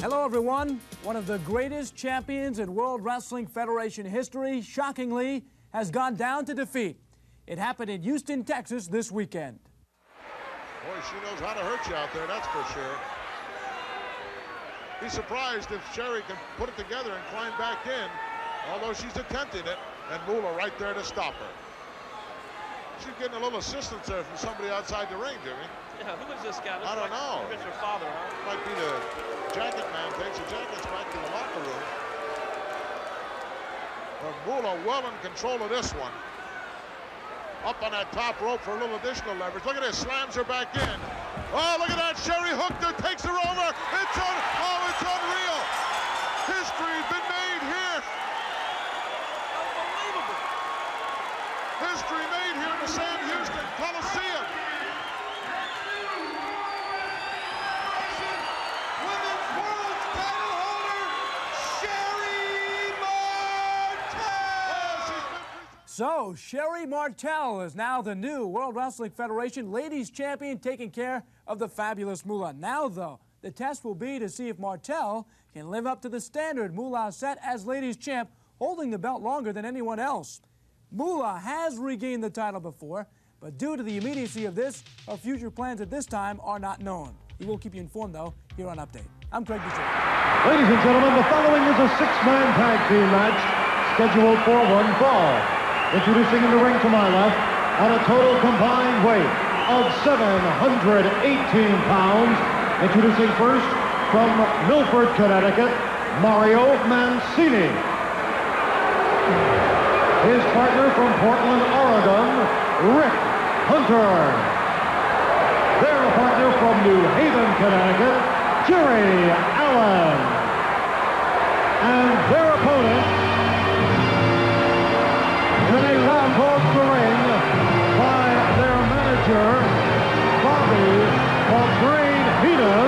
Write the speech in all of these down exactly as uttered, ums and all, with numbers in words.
Hello, everyone. One of the greatest champions in World Wrestling Federation history, shockingly, has gone down to defeat. It happened in Houston, Texas this weekend. Boy, she knows how to hurt you out there, that's for sure. Be surprised if Sherry can put it together and climb back in, although she's attempting it, and Moolah right there to stop her. She's getting a little assistance there from somebody outside the ring, Jimmy. Yeah, who is this guy? Looks I don't like, know. It's her father, huh? Might be the jacket man. Takes the jackets back to the locker room. But Moolah well in control of this one. Up on that top rope for a little additional leverage. Look at this, slams her back in. Oh, look at that, Sherry hooked her, takes her over. It's on, oh, it's unreal. History's been made here. Unbelievable. History made here in the Sam Houston Coliseum. Women's World Title holder, Sherry Martel. So, Sherry Martel is now the new World Wrestling Federation Ladies Champion, taking care of the fabulous Moolah. Now, though, the test will be to see if Martel can live up to the standard Moolah set as Ladies Champ, holding the belt longer than anyone else. Moolah has regained the title before, but due to the immediacy of this, her future plans at this time are not known. We will keep you informed, though, here on Update. I'm Craig Boucher. Ladies and gentlemen, the following is a six-man tag team match scheduled for one fall. Introducing in the ring to my left, at a total combined weight of seven hundred eighteen pounds, introducing first from Milford, Connecticut, Mario Mancini. His partner from Portland, Oregon, Rick Hunter. Their partner from New Haven, Connecticut, Jerry Allen. And their opponent, when they come towards the ring by their manager, Bobby Coltrane Heenan,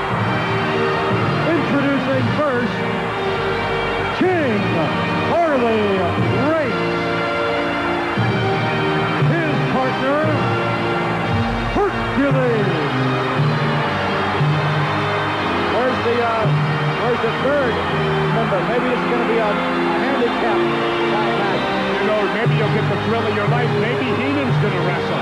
introducing first, King Harley Race. His partner, Hercules. Where's the, uh, where's the third member? Maybe it's going to be a, a handicap match. You know, maybe you'll get the thrill of your life. Maybe Heenan's going to wrestle.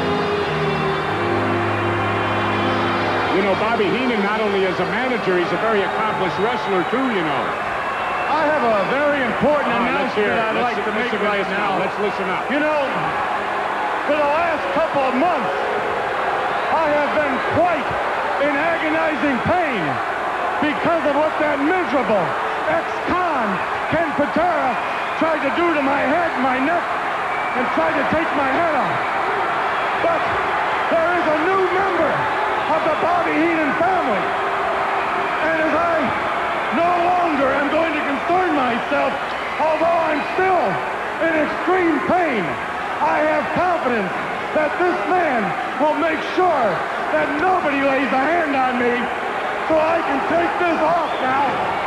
You know, Bobby Heenan, not only as a manager, he's a very accomplished wrestler, too, you know. I have a very important All right, announcement I'd let's, like to make listen, right listen now. Up. Let's listen up. You know, for the last couple of months, I have been quite in agonizing pain because of what that miserable ex-con, Ken Patera, tried to do to my head, my neck, and tried to take my head off. But there is a new member of the Bobby Heenan family. And as I no longer am going to concern myself, although I'm still in extreme pain, I have confidence that this man will make sure that nobody lays a hand on me, so I can take this off now.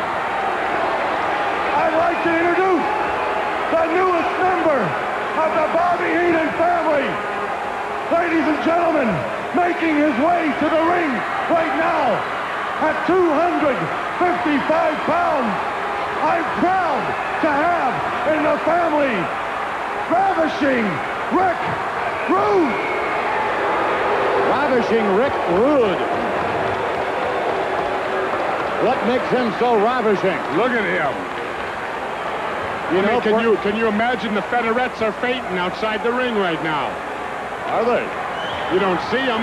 I'd like to introduce the newest member of the Bobby Heenan family. Ladies and gentlemen, making his way to the ring right now at two hundred fifty-five pounds, I'm proud to have in the family, Ravishing Rick Rude. Ravishing Rick Rude. What makes him so ravishing? Look at him. You I know, mean, can for- you can you imagine the fedorettes are fainting outside the ring right now? Are they? You don't see them.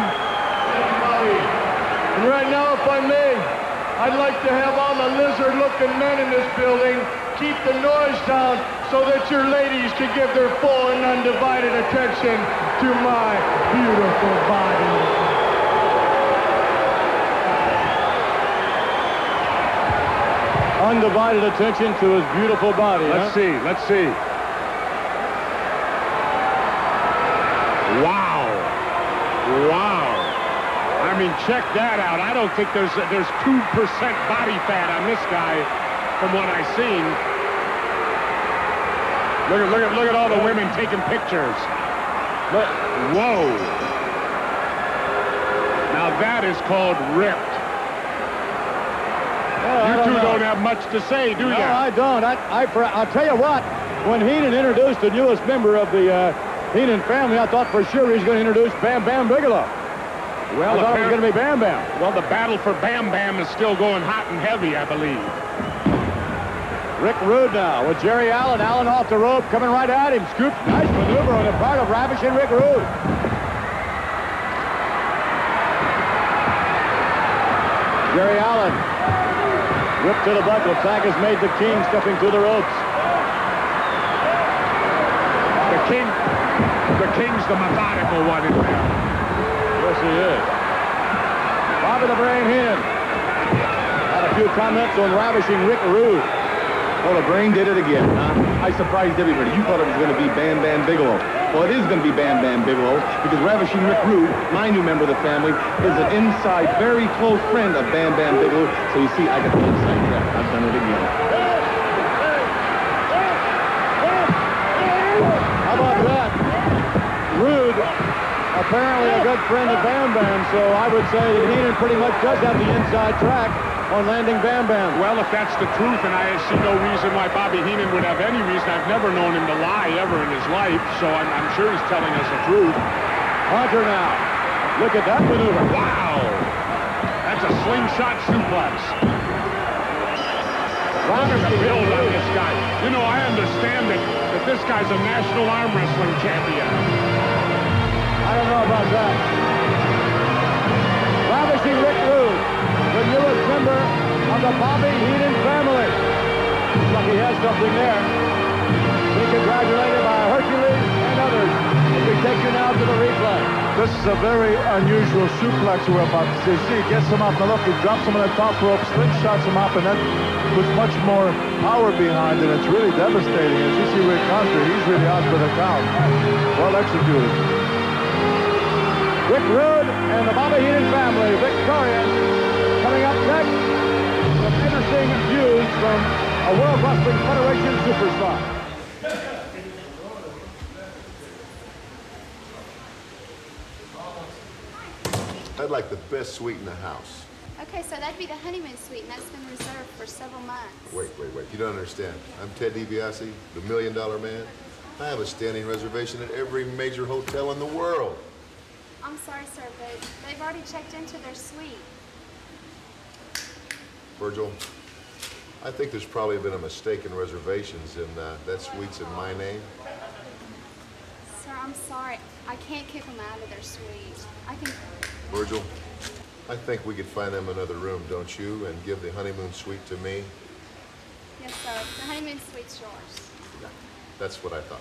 And right now, if I may, I'd like to have all the lizard-looking men in this building keep the noise down so that your ladies can give their full and undivided attention to my beautiful body. Undivided attention to his beautiful body. Let's huh? see. Let's see. Wow. Wow. I mean, check that out. I don't think there's there's two percent body fat on this guy from what I've seen. Look at look at look at all the women taking pictures. Look. Whoa. Now that is called ripped. And have much to say, do No, you? I don't. I, I, I'll tell you what, when Heenan introduced the newest member of the uh, Heenan family, I thought for sure he was going to introduce Bam Bam Bigelow. Well, I thought it was going to be Bam Bam. Well, the battle for Bam Bam is still going hot and heavy, I believe. Rick Rude now with Jerry Allen. Allen off the rope, coming right at him. Scoop, nice maneuver on the part of Ravishing Rick Rude. Jerry Allen, whip to the buckle. Tag has made the King stepping through the ropes. The King, the King's the methodical one in there. Yes, he is. Bobby the Brain Heenan had a few comments on Ravishing Rick Rude. Oh, the Brain did it again, huh? I surprised everybody. You thought it was going to be Bam Bam Bigelow. Well, it is going to be Bam Bam Bigelow because Ravishing Rick Rude, my new member of the family, is an inside, very close friend of Bam Bam Bigelow. So you see, I got the inside track. I've done it again. How about that? Rude, apparently a good friend of Bam Bam, so I would say that Heenan pretty much does have the inside track on landing Bam Bam. Well, if that's the truth, and I see no reason why Bobby Heenan would have any reason. I've never known him to lie ever in his life, so I'm, I'm sure he's telling us the truth. Hunter now. Look at that maneuver. Wow! That's a slingshot suplex. Look at the build on this guy. You know, I understand that, that this guy's a national arm wrestling champion. I don't know about that. Ravishing Rick Rude, the newest member of the Bobby Heenan family. Looks like he has something there. Be congratulated by Hercules and others. As we take you now to the replay. This is a very unusual suplex we're about to see. See, he gets him up, and look, he drops him on the top rope, slingshots him up, and then puts much more power behind it. It's really devastating. As you see Rick Hunter, he's really out for the count. Well executed. Rick Rude and the Bobby Heenan family victorious. Coming up next, some interesting views from a World Wrestling Federation superstar. I'd like the best suite in the house. Okay, so that'd be the honeymoon suite, and that's been reserved for several months. Wait, wait, wait. You don't understand. I'm Ted DiBiase, the Million Dollar Man. I have a standing reservation at every major hotel in the world. I'm sorry, sir, but they've already checked into their suite. Virgil, I think there's probably been a mistake in reservations, and uh, that suite's in my name. Sir, I'm sorry. I can't kick them out of their suite. I can... Virgil, I think we could find them another room, don't you? And give the honeymoon suite to me? Yes, sir. The honeymoon suite's yours. Yeah, that's what I thought.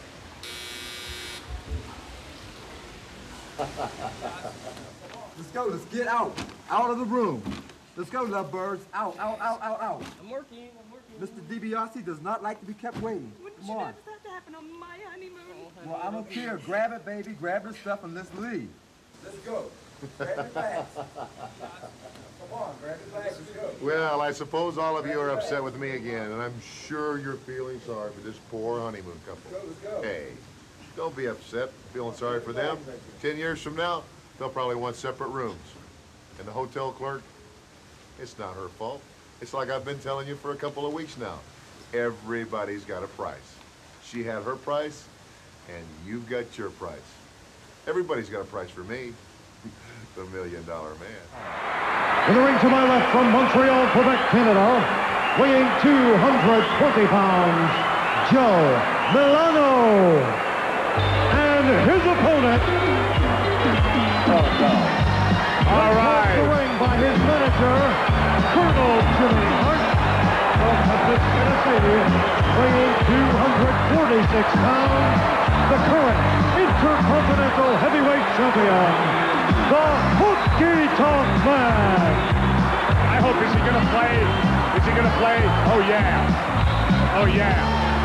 Let's go. Let's get out. Out of the room. Let's go, lovebirds. Out, out, out, out, out. I'm working. I'm working. Mister DiBiase does not like to be kept waiting. What Come on. should have to happen on my honeymoon? Well, I don't care. Grab it, baby. Grab your stuff and let's leave. Let's go. Grab your bags. Come on, grab your bags. Let's go. Well, I suppose all of you are upset with me again, and I'm sure you're feeling sorry for this poor honeymoon couple. Let's go, let's go. Hey, don't be upset. Feeling sorry for them. Ten years from now, they'll probably want separate rooms. And the hotel clerk, it's not her fault. It's like I've been telling you for a couple of weeks now. Everybody's got a price. She had her price, and you've got your price. Everybody's got a price for me. The Million Dollar Man. In the ring to my left from Montreal, Quebec, Canada, weighing two hundred twenty pounds, Joe Milano. And his opponent, oh, no. All right. The ring by his manager, Colonel Jimmy Hart from Memphis, Tennessee, weighing two hundred forty-six pounds, the current Intercontinental Heavyweight Champion, the Honky Tonk Man. I hope, is he going to play? Is he going to play? Oh, yeah. Oh, yeah.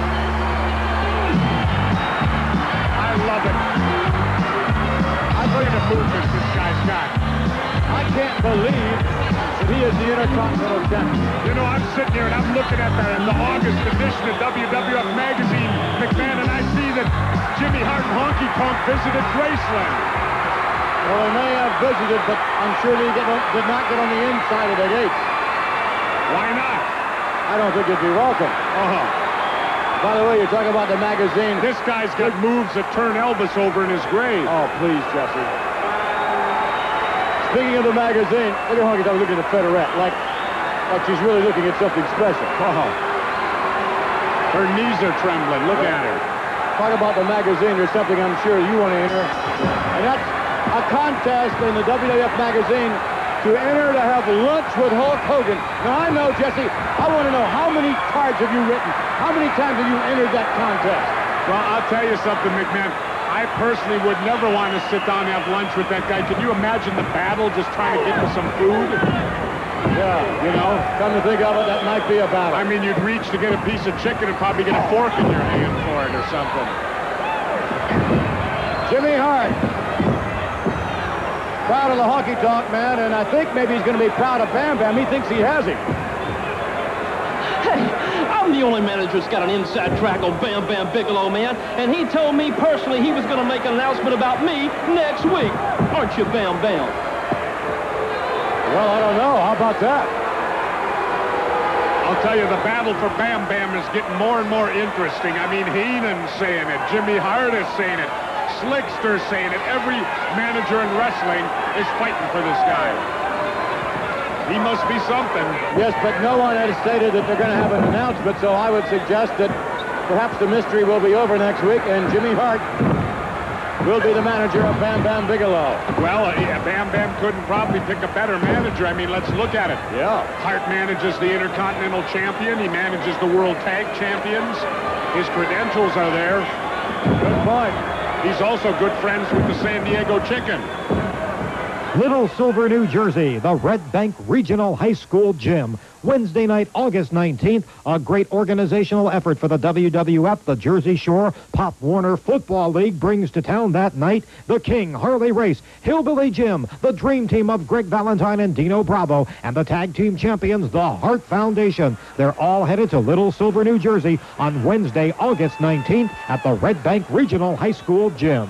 I love it. I look at the movement this guy's got. I can't believe that he is the Intercontinental Champion. You know, I'm sitting here and I'm looking at the, in the August edition of W W F Magazine, McMahon, and I see that Jimmy Hart and Honky Tonk visited Graceland. Well, they may have visited, but I'm sure they did not get on the inside of the gates. Why not? I don't think you'd be welcome. Uh-huh. By the way, you're talking about the magazine. This guy's got moves that turn Elvis over in his grave. Oh, please, Jesse. Speaking of the magazine, look at Honky Tonk looking at the featherette, like, like she's really looking at something special. Uh-huh. Her knees are trembling. Look at her. Talk about the magazine. There's something I'm sure you want to enter. And that's a contest in the W W F magazine to enter to have lunch with Hulk Hogan. Now, I know, Jesse, I want to know, how many cards have you written? How many times have you entered that contest? Well, I'll tell you something, McMahon. I personally would never want to sit down and have lunch with that guy. Can you imagine the battle just trying to get him some food? Yeah, you know, come to think of it, that might be a battle. I mean, you'd reach to get a piece of chicken and probably get a fork in your hand for it or something. Jimmy Hart. Proud of the Honky Tonk Man, and I think maybe he's going to be proud of Bam Bam. He thinks he has him. Hey, I'm the only manager that's got an inside track on Bam Bam Bigelow, man. And he told me personally he was going to make an announcement about me next week. Aren't you, Bam Bam? Well, I don't know. How about that? I'll tell you, the battle for Bam Bam is getting more and more interesting. I mean, Heenan's saying it. Jimmy Hart is saying it. Slickster's saying it. Every manager in wrestling is fighting for this guy. He must be something. Yes, but no one has stated that they're going to have an announcement, so I would suggest that perhaps the mystery will be over next week, and Jimmy Hart will be the manager of Bam Bam Bigelow. Well, uh, yeah, Bam Bam couldn't probably pick a better manager. I mean, let's look at it. Yeah. Hart manages the Intercontinental Champion. He manages the World Tag Champions. His credentials are there. Good point. He's also good friends with the San Diego Chicken. Little Silver, New Jersey, the Red Bank Regional High School Gym. Wednesday night, August nineteenth, a great organizational effort for the W W F. The Jersey Shore Pop Warner Football League brings to town that night the King Harley Race, Hillbilly Jim, the Dream Team of Greg Valentine and Dino Bravo, and the tag team champions, the Hart Foundation. They're all headed to Little Silver, New Jersey on Wednesday, August nineteenth at the Red Bank Regional High School Gym.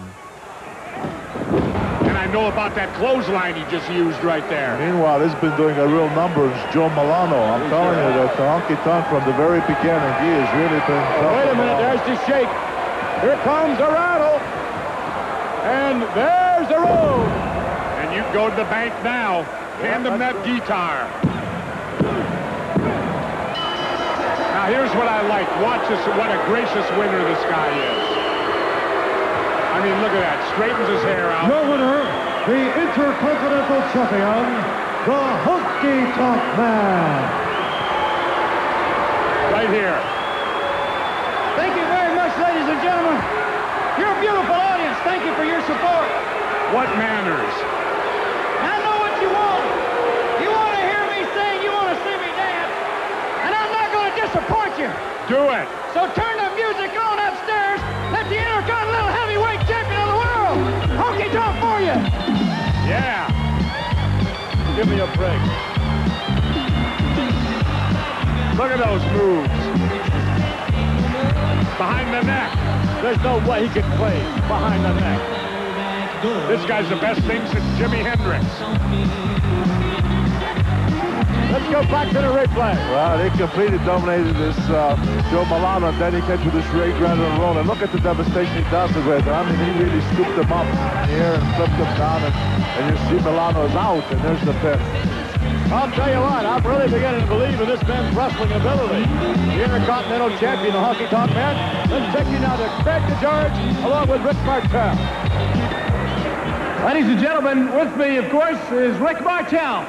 And I know about that clothesline he just used right there. Meanwhile, he's been doing a real number. It's Joe Milano. I'm He's telling there. you that the Honky Tonk from the very beginning, he has really been tough. Wait a minute, there's the shake. Here comes the rattle. And there's the road. And you go to the bank now. Hand him that guitar. Now here's what I like. Watch this, what a gracious winner this guy is. I mean, look at that. Straightens his hair out. Your winner, the Intercontinental Champion, the Honky Tonk Man. Right here. Thank you very much, ladies and gentlemen. You're a beautiful audience. Thank you for your support. What manners? I know what you want. You want to hear me sing. You want to see me dance. And I'm not going to disappoint you. Do it. So turn the music on upstairs. Let the Intercontinental Heavyweight Champion of the world, Honky Tonk, for you. Yeah. Give me a break. Look at those moves. Behind the neck. There's no way he can play behind the neck. This guy's the best thing since Jimi Hendrix. Let's go back to the replay. Well, they completely dominated this uh, Joe Milano, and then he came to this Ray Grande and roll. And look at the devastation he does it with. I mean, he really scooped him up in the air and flipped him down, and, and you see Milano is out, and there's the pin. I'll tell you what, I'm really beginning to believe in this man's wrestling ability. The Intercontinental Champion, the Honky Tonk Man. Let's take you now to Craig DeGeorge, along with Rick Martel. Ladies and gentlemen, with me, of course, is Rick Martel.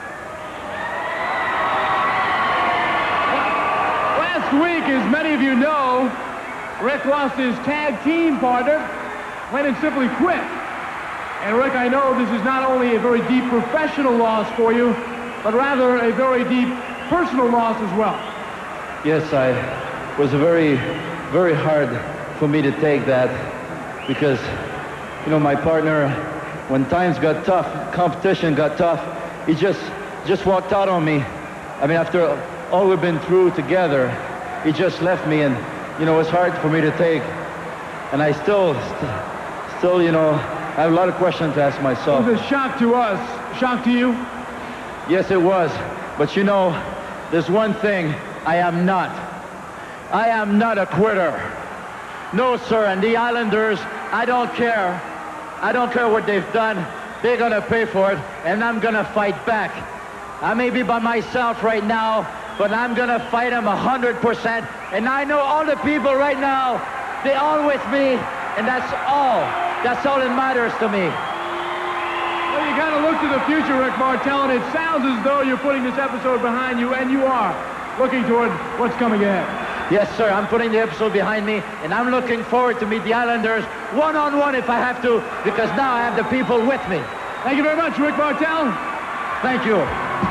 Last week, as many of you know, Rick lost his tag team partner, plain and simply quit. And Rick, I know this is not only a very deep professional loss for you, but rather a very deep personal loss as well. Yes, I was very, very hard for me to take that because, you know, my partner, when times got tough, competition got tough, he just, just walked out on me. I mean, after all we've been through together, he just left me, and, you know, it was hard for me to take. And I still, st still, you know, I have a lot of questions to ask myself. It was a shock to us. Shock to you? Yes, it was. But, you know, there's one thing I am not. I am not a quitter. No, sir, and the Islanders, I don't care. I don't care what they've done. They're gonna pay for it, and I'm gonna fight back. I may be by myself right now, but I'm gonna fight them a hundred percent. And I know all the people right now, they're all with me, and that's all. That's all that matters to me. Well, you gotta look to the future, Rick Martel, and it sounds as though you're putting this episode behind you, and you are looking toward what's coming ahead. Yes, sir, I'm putting the episode behind me, and I'm looking forward to meet the Islanders one-on-one if I have to, because now I have the people with me. Thank you very much, Rick Martel. Thank you.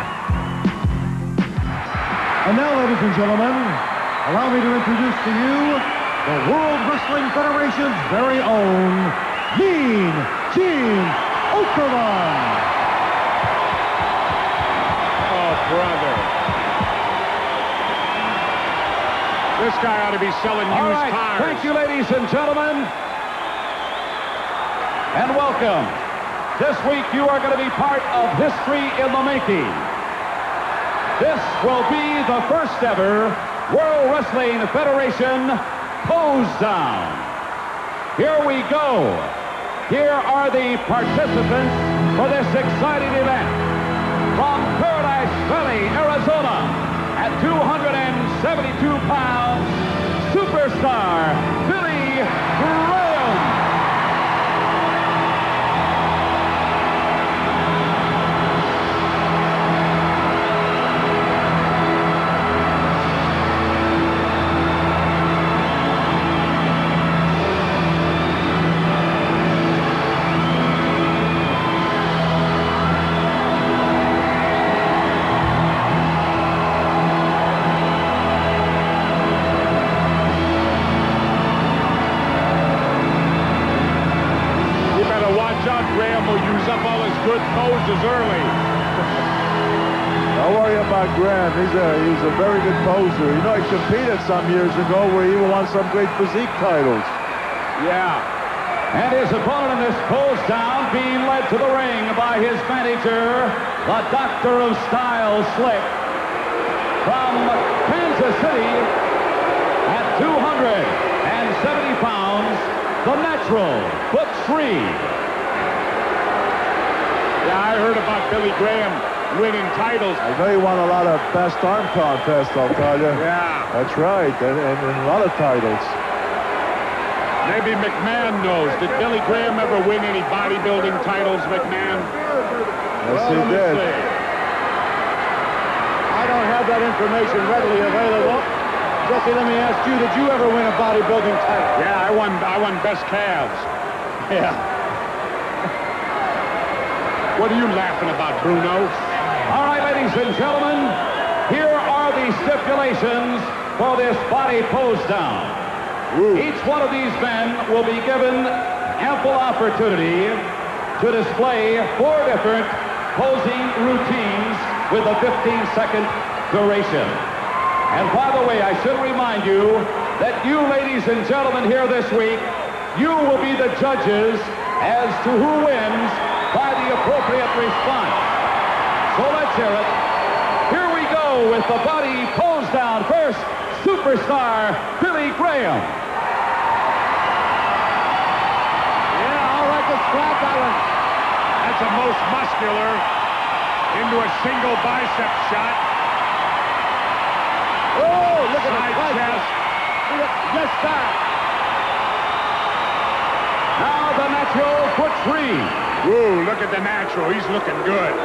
And now, ladies and gentlemen, allow me to introduce to you the World Wrestling Federation's very own Mean Gene Okerlund. Oh, brother. This guy ought to be selling used All right. cars. Thank you, ladies and gentlemen. And welcome. This week, you are going to be part of history in the making. This will be the first ever World Wrestling Federation Pose Down. Here we go. Here are the participants for this exciting event. From Paradise Valley, Arizona, at two hundred seventy-two pounds, superstar Billy Graham. Graham will use up all his good poses early. Don't worry about Graham. He's a he's a very good poser. You know, he competed some years ago where he won some great physique titles. Yeah. And his opponent in this pose down being led to the ring by his manager, the Doctor of Style Slick. From Kansas City at two hundred seventy pounds, the Natural Butch Reed. Yeah, I heard about Billy Graham winning titles. I know he won a lot of best arm contests, I'll tell you. Yeah. That's right, and, and, and a lot of titles. Maybe McMahon knows. Did Billy Graham ever win any bodybuilding titles, McMahon? Yes, well, he did. See. I don't have that information readily available. Jesse, let me ask you, did you ever win a bodybuilding title? Yeah, I won, I won best calves. Yeah. What are you laughing about, Bruno? All right, ladies and gentlemen, here are the stipulations for this body pose down. Ooh. Each one of these men will be given ample opportunity to display four different posing routines with a fifteen second duration. And by the way, I should remind you that you, ladies and gentlemen, here this week, you will be the judges as to who wins by the appropriate response. So let's hear it. Here we go with the body pose down. First, superstar Billy Graham. Yeah, all right, the slap that one. That's a most muscular into a single bicep shot. Oh, look at Side the chest. Yes, sir. Now the Natural Butch Reed. Ooh, look at the Natural. He's looking good.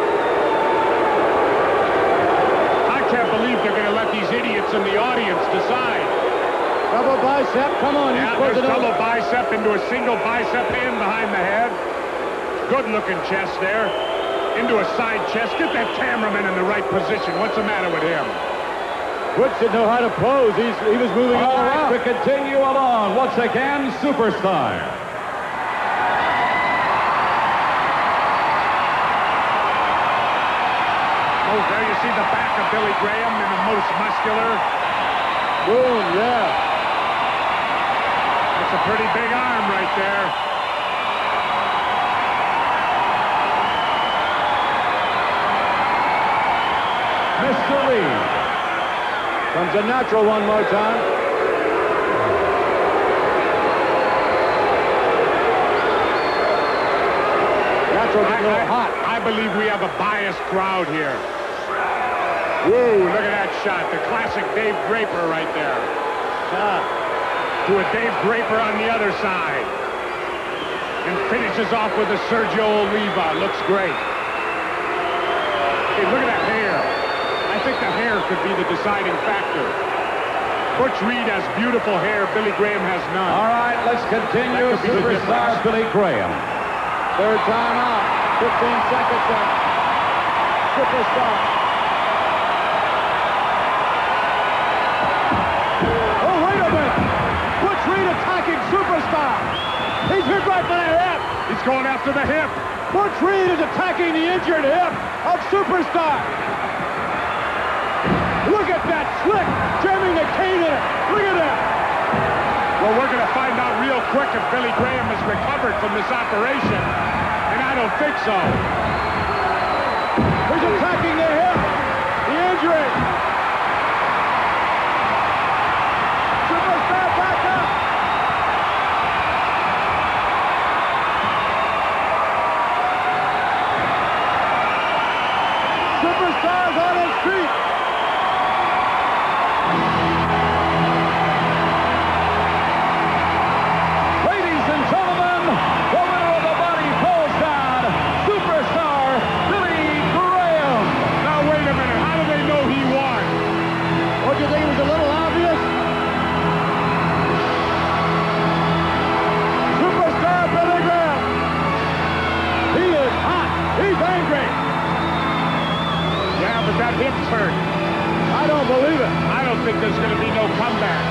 I can't believe they're going to let these idiots in the audience decide. Double bicep, come on. Yeah, there's double bicep into a single bicep hand behind the head. Good-looking chest there. Into a side chest. Get that cameraman in the right position. What's the matter with him? Butch didn't know how to pose. He's, he was moving all, all around. Right, to continue along, once again, superstar. Oh, there you see the back of Billy Graham in the most muscular. Boom, yeah. That's a pretty big arm right there. Mister Reed. Comes a natural one more time. Natural getting a little hot. I believe we have a biased crowd here. Woo, look at that shot. The classic Dave Draper right there. Ah. To a Dave Draper on the other side. And finishes off with a Sergio Oliva. Looks great. Hey, look at that hair. I think the hair could be the deciding factor. Butch Reed has beautiful hair. Billy Graham has none. All right, let's continue. Superstar Billy Graham. Third time out. fifteen seconds left. Superstar. Oh, wait a minute. Butch Reed attacking Superstar. He's hit right by the hip. He's going after the hip. Butch Reed is attacking the injured hip of Superstar. Look at that slick, jamming the cane in it. Look at that. Well, we're going to find out real quick if Billy Graham has recovered from this operation, and I don't think so. He's attacking the hip, the injury. Superstar back up. Superstar's on his feet. Ladies and gentlemen, the winner of the body pulls down, Superstar Billy Graham. Now, wait a minute. How do they know he won? What, do you think it was a little obvious? Superstar Billy Graham. He is hot. He's angry. Yeah, but that hip's hurt. I don't believe it. I don't think there's going to be no comeback.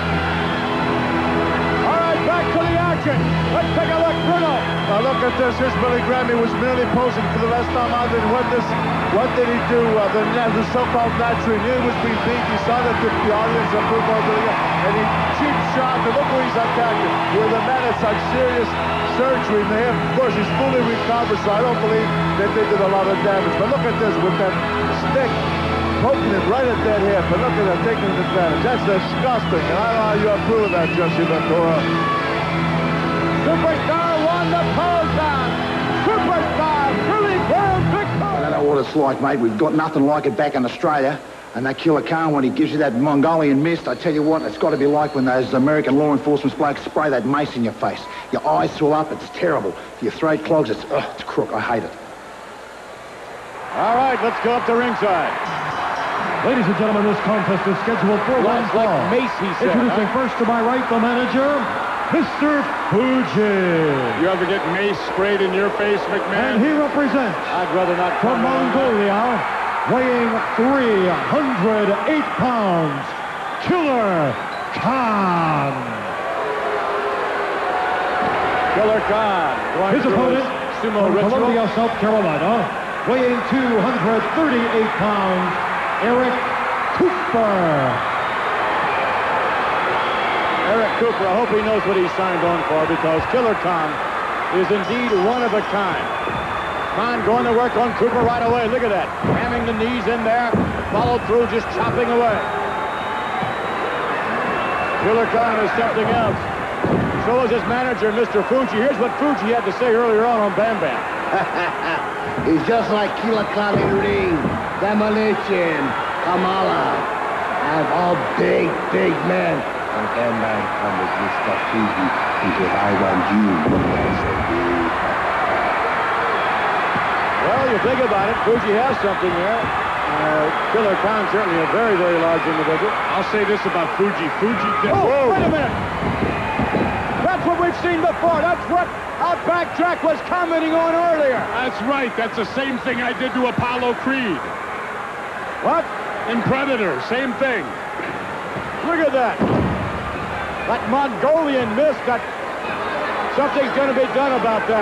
All right, back to the action. Let's take a look, Bruno. Now look at this. Here's Billy Graham. He was merely posing for the last time out. And what this, what did he do? Uh, the, the so-called natural. He knew he was being beat. He saw that the, the audience approved of Billy Graham, and he cheap shot. And look who he's attacking. With a man that's like serious surgery in the hip. Of course, he's fully recovered, so I don't believe that they did a lot of damage. But look at this with that stick poking it right at that hip. And look at that, taking advantage. That's disgusting. And I don't know how you approve of that, Jesse Ventura. Superstar won the pose down. Superstar Billy Graham victory. I don't know what it's like, mate. We've got nothing like it back in Australia. And that Killer Khan, when he gives you that Mongolian mist, I tell you what, it's got to be like when those American law enforcement blokes spray that mace in your face. Your eyes swell up, it's terrible. Your throat clogs, it's, ugh, it's crook. I hate it. All right, let's go up to ringside. Ladies and gentlemen, this contest is scheduled for one Looks like fall. Mace, he said, Introducing huh? first to my right, the manager, Mister Fuji. You ever get mace sprayed in your face, McMahon? And he represents, I'd rather not from comment on that. Mongolia, weighing three hundred eight pounds, Killer Khan. Killer Khan. Going His through opponent, sumo from ritual. Columbia, South Carolina, weighing two hundred thirty-eight pounds, Eric Cooper. Eric Cooper, I hope he knows what he signed on for, because Killer Khan is indeed one of a kind. Khan going to work on Cooper right away. Look at that. Ramming the knees in there. Followed through, just chopping away. Killer Khan is something else. So is his manager, Mister Fuji. Here's what Fuji had to say earlier on on Bam Bam. He's just like Killer Khan in ring. Demolition. Kamala. And all big, big men. And then I come with Mister Fuji because I want you. Well, you think about it, Fuji has something there. Uh, Killer Khan certainly a very, very large individual. I'll say this about Fuji. Fuji did... Oh, Whoa. wait a minute. That's what we've seen before. That's what Outback Jack was commenting on earlier. That's right. That's the same thing I did to Apollo Creed. What? In Predator, same thing. Look at that. That Mongolian mist, that something's going to be done about that.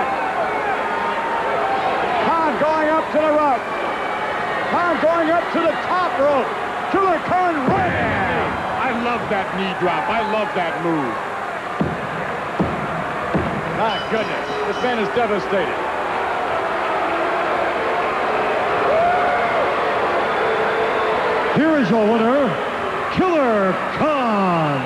Khan going up to the rope. Khan going up to the top rope. Killer Khan right. Yeah. I love that knee drop. I love that move. My goodness, this man is devastated. Here is your winner, Killer Khan.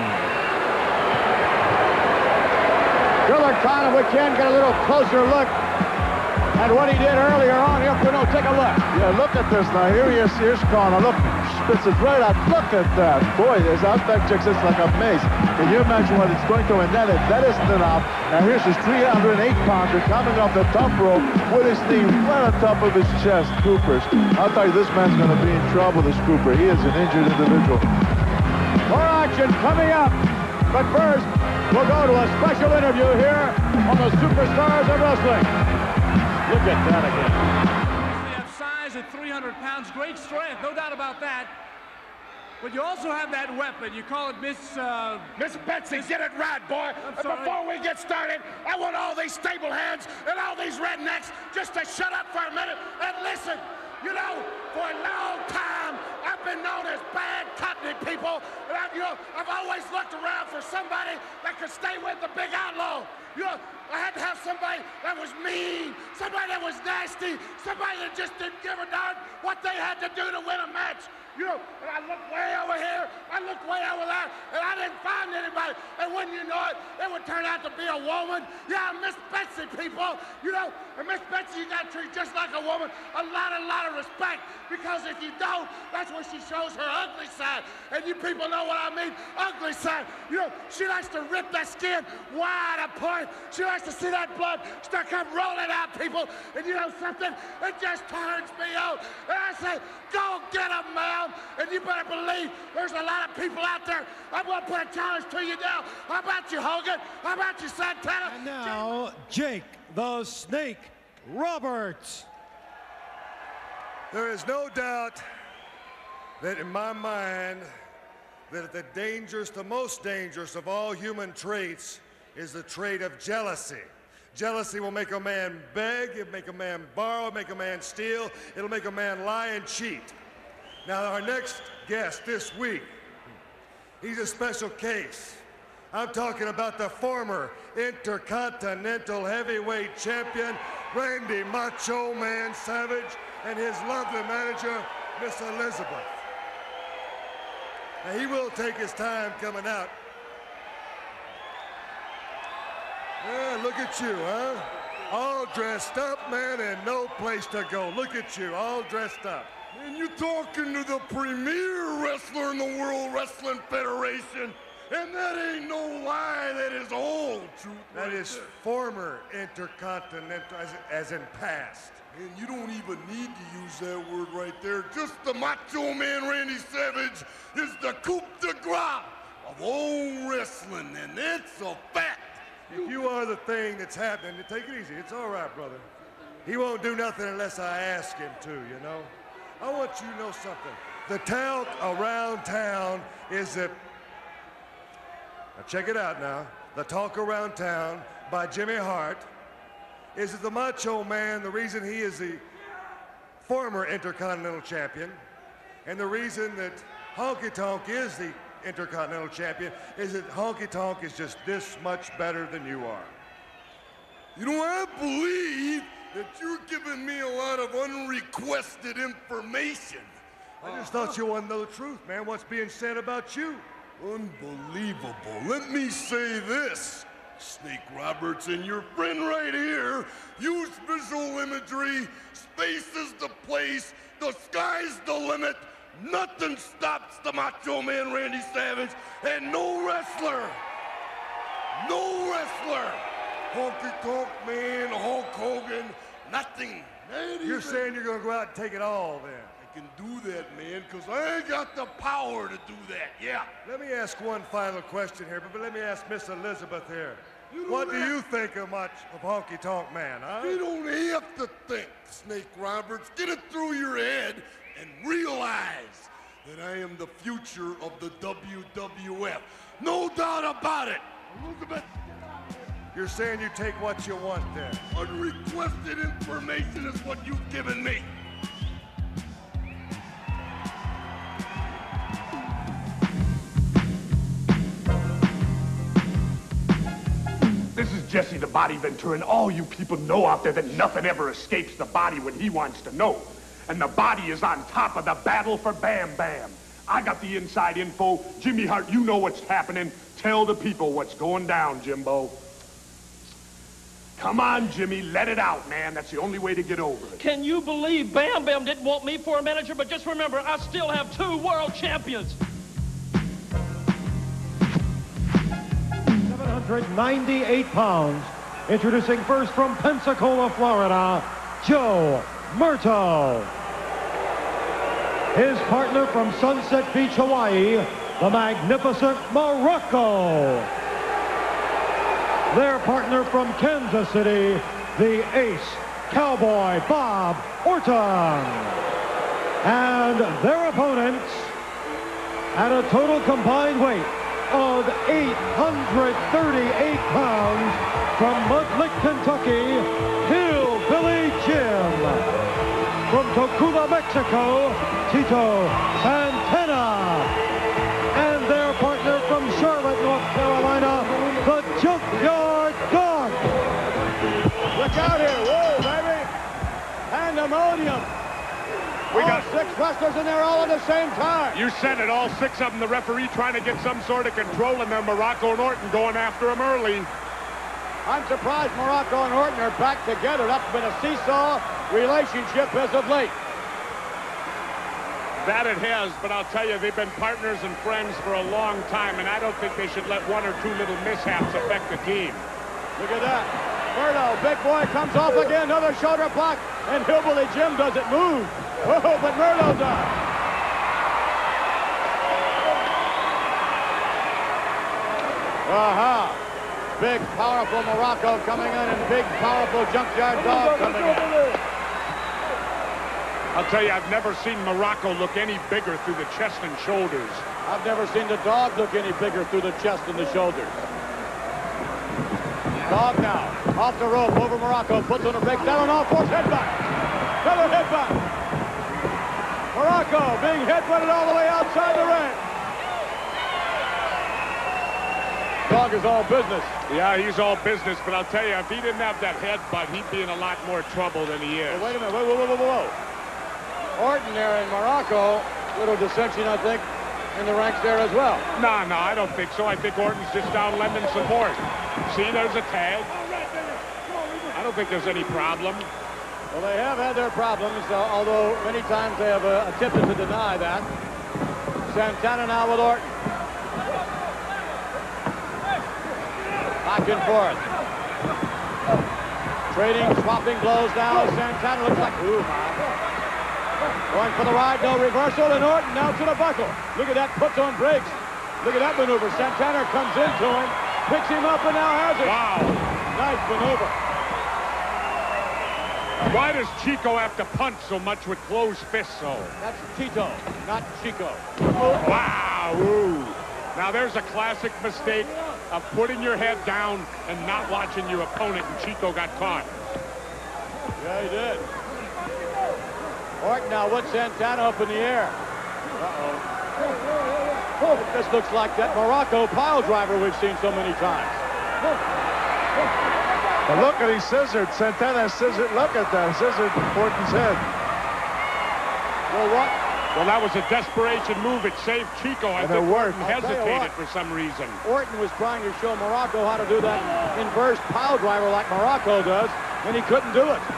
Killer Khan, if we can get a little closer look at what he did earlier on. Here, Bruno, take a look. Yeah, look at this now. Here he is. Here's Khan. Look, spits it right out. Look at that. Boy, his outback chicks is like a mace. Can you imagine what it's going to? And that, that isn't enough. Now here's his three oh eight pounder coming off the top rope with his knee right on top of his chest. Coopers. I'll tell you, this man's going to be in trouble, this Cooper. He is an injured individual. More action coming up. But first, we'll go to a special interview here on the Superstars of Wrestling. Look at that again. You have size at three hundred pounds, great strength, no doubt about that. But you also have that weapon. You call it Miss... Uh, Miss Betsy, Miss... get it right, boy. And before we get started, I want all these stable hands and all these rednecks just to shut up for a minute and listen. You know, for a long time, I've been known as bad company people. And I've, you know, I've always looked around for somebody that could stay with the big outlaw. You know, I had to have somebody that was mean, somebody that was nasty, somebody that just didn't give a darn what they had to do to win a match. You know, and I looked way over here, I looked way over there, and I didn't find anybody. And when you know it, it would turn out to be a woman. Yeah, Miss Betsy, people. You know, and Miss Betsy, you got to treat just like a woman. A lot, a lot of respect, because if you don't, that's when she shows her ugly side. And you people know what I mean, ugly side. You know, she likes to rip that skin wide apart. She likes to see that blood start come rolling out, people. And you know something? It just turns me on. And I say, go get them, man. And you better believe there's a lot of people out there. I'm going to put a challenge to you now. How about you, Hogan? How about you, Santana? And now, Jake the Snake Roberts. There is no doubt that in my mind that the dangerous, the most dangerous of all human traits is the trait of jealousy. Jealousy will make a man beg, it'll make a man borrow, it'll make a man steal, it'll make a man lie and cheat. Now, our next guest this week, he's a special case. I'm talking about the former Intercontinental Heavyweight Champion, Randy Macho Man Savage, and his lovely manager, Miss Elizabeth. Now, he will take his time coming out. Yeah, look at you, huh? All dressed up, man, and no place to go. Look at you, all dressed up. And you're talking to the premier wrestler in the World Wrestling Federation, and that ain't no lie, that is all truth. That right is there. Former Intercontinental, as, as in past. And you don't even need to use that word right there. Just the Macho Man Randy Savage is the coup de grace of all wrestling, and it's a fact. If you are the thing that's happening, take it easy. It's all right, brother. He won't do nothing unless I ask him to, you know? I want you to know something. The talk around town is that, now check it out now. The talk around town by Jimmy Hart is that the Macho Man, the reason he is the former Intercontinental Champion, and the reason that Honky Tonk is the Intercontinental Champion is that Honky Tonk is just this much better than you are. You know, I believe that you're giving me a lot of unrequested information. I just thought you wanted to know the truth, man. What's being said about you? Unbelievable. Let me say this, Snake Roberts, and your friend right here, use visual imagery. Space is the place. The sky's the limit. Nothing stops the Macho Man Randy Savage, and no wrestler, no wrestler, Honky Tonk Man, Hulk Hogan, nothing. Not You're even. saying you're gonna go out and take it all then? I can do that, man, because I ain't got the power to do that, yeah. Let me ask one final question here, but let me ask Miss Elizabeth here. You What do have- you think of much of Honky Tonk Man, huh? You don't have to think, Snake Roberts. Get it through your head and realize that I am the future of the W W F. No doubt about it. Elizabeth. You're saying you take what you want then? Unrequested information is what you've given me. This is Jesse the Body Ventura, and all you people know out there that nothing ever escapes the body when he wants to know. And the body is on top of the battle for Bam Bam. I got the inside info. Jimmy Hart, you know what's happening. Tell the people what's going down, Jimbo. Come on, Jimmy, let it out, man. That's the only way to get over it. Can you believe Bam Bam didn't want me for a manager? But just remember, I still have two world champions. seven hundred ninety-eight pounds. Introducing first from Pensacola, Florida, Joe Murto. His partner from Sunset Beach, Hawaii, the magnificent Morocco. Their partner from Kansas City, the ace cowboy Bob Orton. And their opponents, at a total combined weight of eight hundred thirty-eight pounds, from Mudlick, Kentucky, Hillbilly Jim. From Tocula, Mexico, Tito Santana. And their partner from Charlotte, North Carolina, the Junkyard Dog. Look out here, whoa, baby. Pandemonium. We all got six wrestlers in there all at the same time. You said it, all six of them. The referee trying to get some sort of control, and then Morocco and Orton going after him early. I'm surprised Morocco and Orton are back together. That's been a seesaw relationship as of late. That it has, but I'll tell you, they've been partners and friends for a long time, and I don't think they should let one or two little mishaps affect the team. Look at that. Murdo, big boy, comes off again. Another shoulder block, and Hillbilly Jim doesn't move. Oh, but Murdo does. Aha. Big, powerful Morocco coming in, and big, powerful Junkyard Dog coming in. I'll tell you, I've never seen Morocco look any bigger through the chest and shoulders. I've never seen the Dog look any bigger through the chest and the shoulders. Dog now, off the rope, over Morocco, puts on a big down on all fours, headbutt. Another headbutt. Morocco being headbutted all the way outside the ring. Dog is all business. Yeah, he's all business, but I'll tell you, if he didn't have that headbutt, he'd be in a lot more trouble than he is. Well, wait a minute, whoa, whoa, whoa, whoa, whoa. Orton there in Morocco, little dissension, I think, in the ranks there as well. No, no, I don't think so. I think Orton's just down lending support. See, there's a tag. I don't think there's any problem. Well, they have had their problems, uh, although many times they have uh, attempted to deny that. Santana now with Orton. Back and forth. Trading, swapping blows now. Santana looks like, ooh, my. Going for the ride, no reversal, and Orton now to the buckle. Look at that, puts on brakes. Look at that maneuver. Santana comes into him, picks him up, and now has it. Wow. Nice maneuver. Why does Chico have to punch so much with closed fists, though? That's Tito, not Chico. Wow. Ooh. Now there's a classic mistake of putting your head down and not watching your opponent, and Chico got caught. Yeah, he did. Orton now with Santana up in the air. Uh-oh. This looks like that Morocco pile driver we've seen so many times. But look at he scissored. Santana scissored. Look at that. Scissored Orton's head. Well, what? Well, that was a desperation move. It saved Chico. I And think it worked. Orton hesitated for some reason. Orton was trying to show Morocco how to do that inverse pile driver like Morocco does, and he couldn't do it.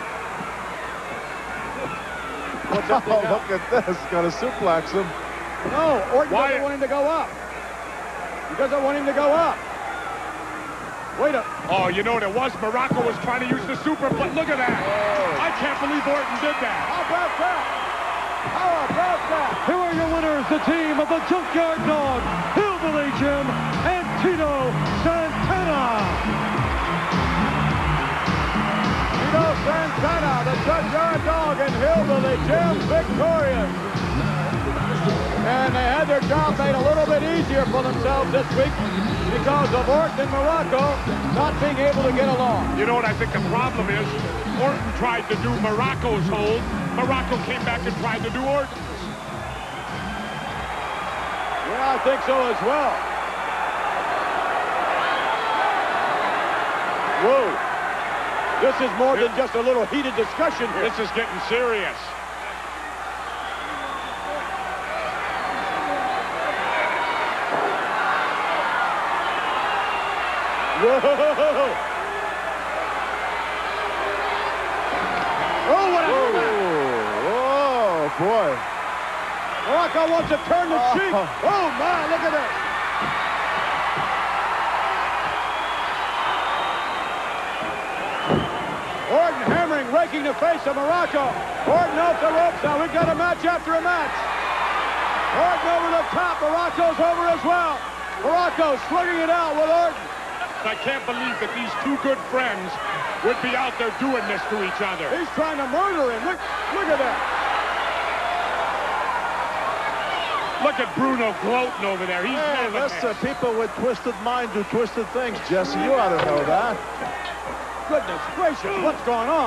What's up oh, look at this. Got to suplex him. No, Orton Why? doesn't want him to go up. He doesn't want him to go up. Wait a... Oh, you know what it was? Morocco was trying to use the superplex. Look at that. Oh. I can't believe Orton did that. How about that? How about that? Here are your winners, the team of the Junkyard Dog, Hillbilly Jim, and Tito Santana. Tito Santana, the Junkyard Dog, and Hillbilly Jim victorious. And they had their job made a little bit easier for themselves this week because of Orton and Morocco not being able to get along. You know what I think the problem is? Orton tried to do Morocco's hold. Morocco came back and tried to do Orton's. Yeah, I think so as well. Whoa. This is more than just a little heated discussion here. This is getting serious. Whoa! Oh, what a snap! Oh, boy. Morocco wants to turn the Oh. cheek. Oh, my, look at this. Orton hammering, raking the face of Morocco. Orton off the ropes now. We've got a match after a match. Orton over the top. Morocco's over as well. Morocco slugging it out with Orton. I can't believe that these two good friends would be out there doing this to each other. He's trying to murder him. Look, look at that. Look at Bruno gloating over there. He's Hey, loving listen, this. people with twisted minds do twisted things, Jesse. You ought to know that. Goodness gracious, what's going on?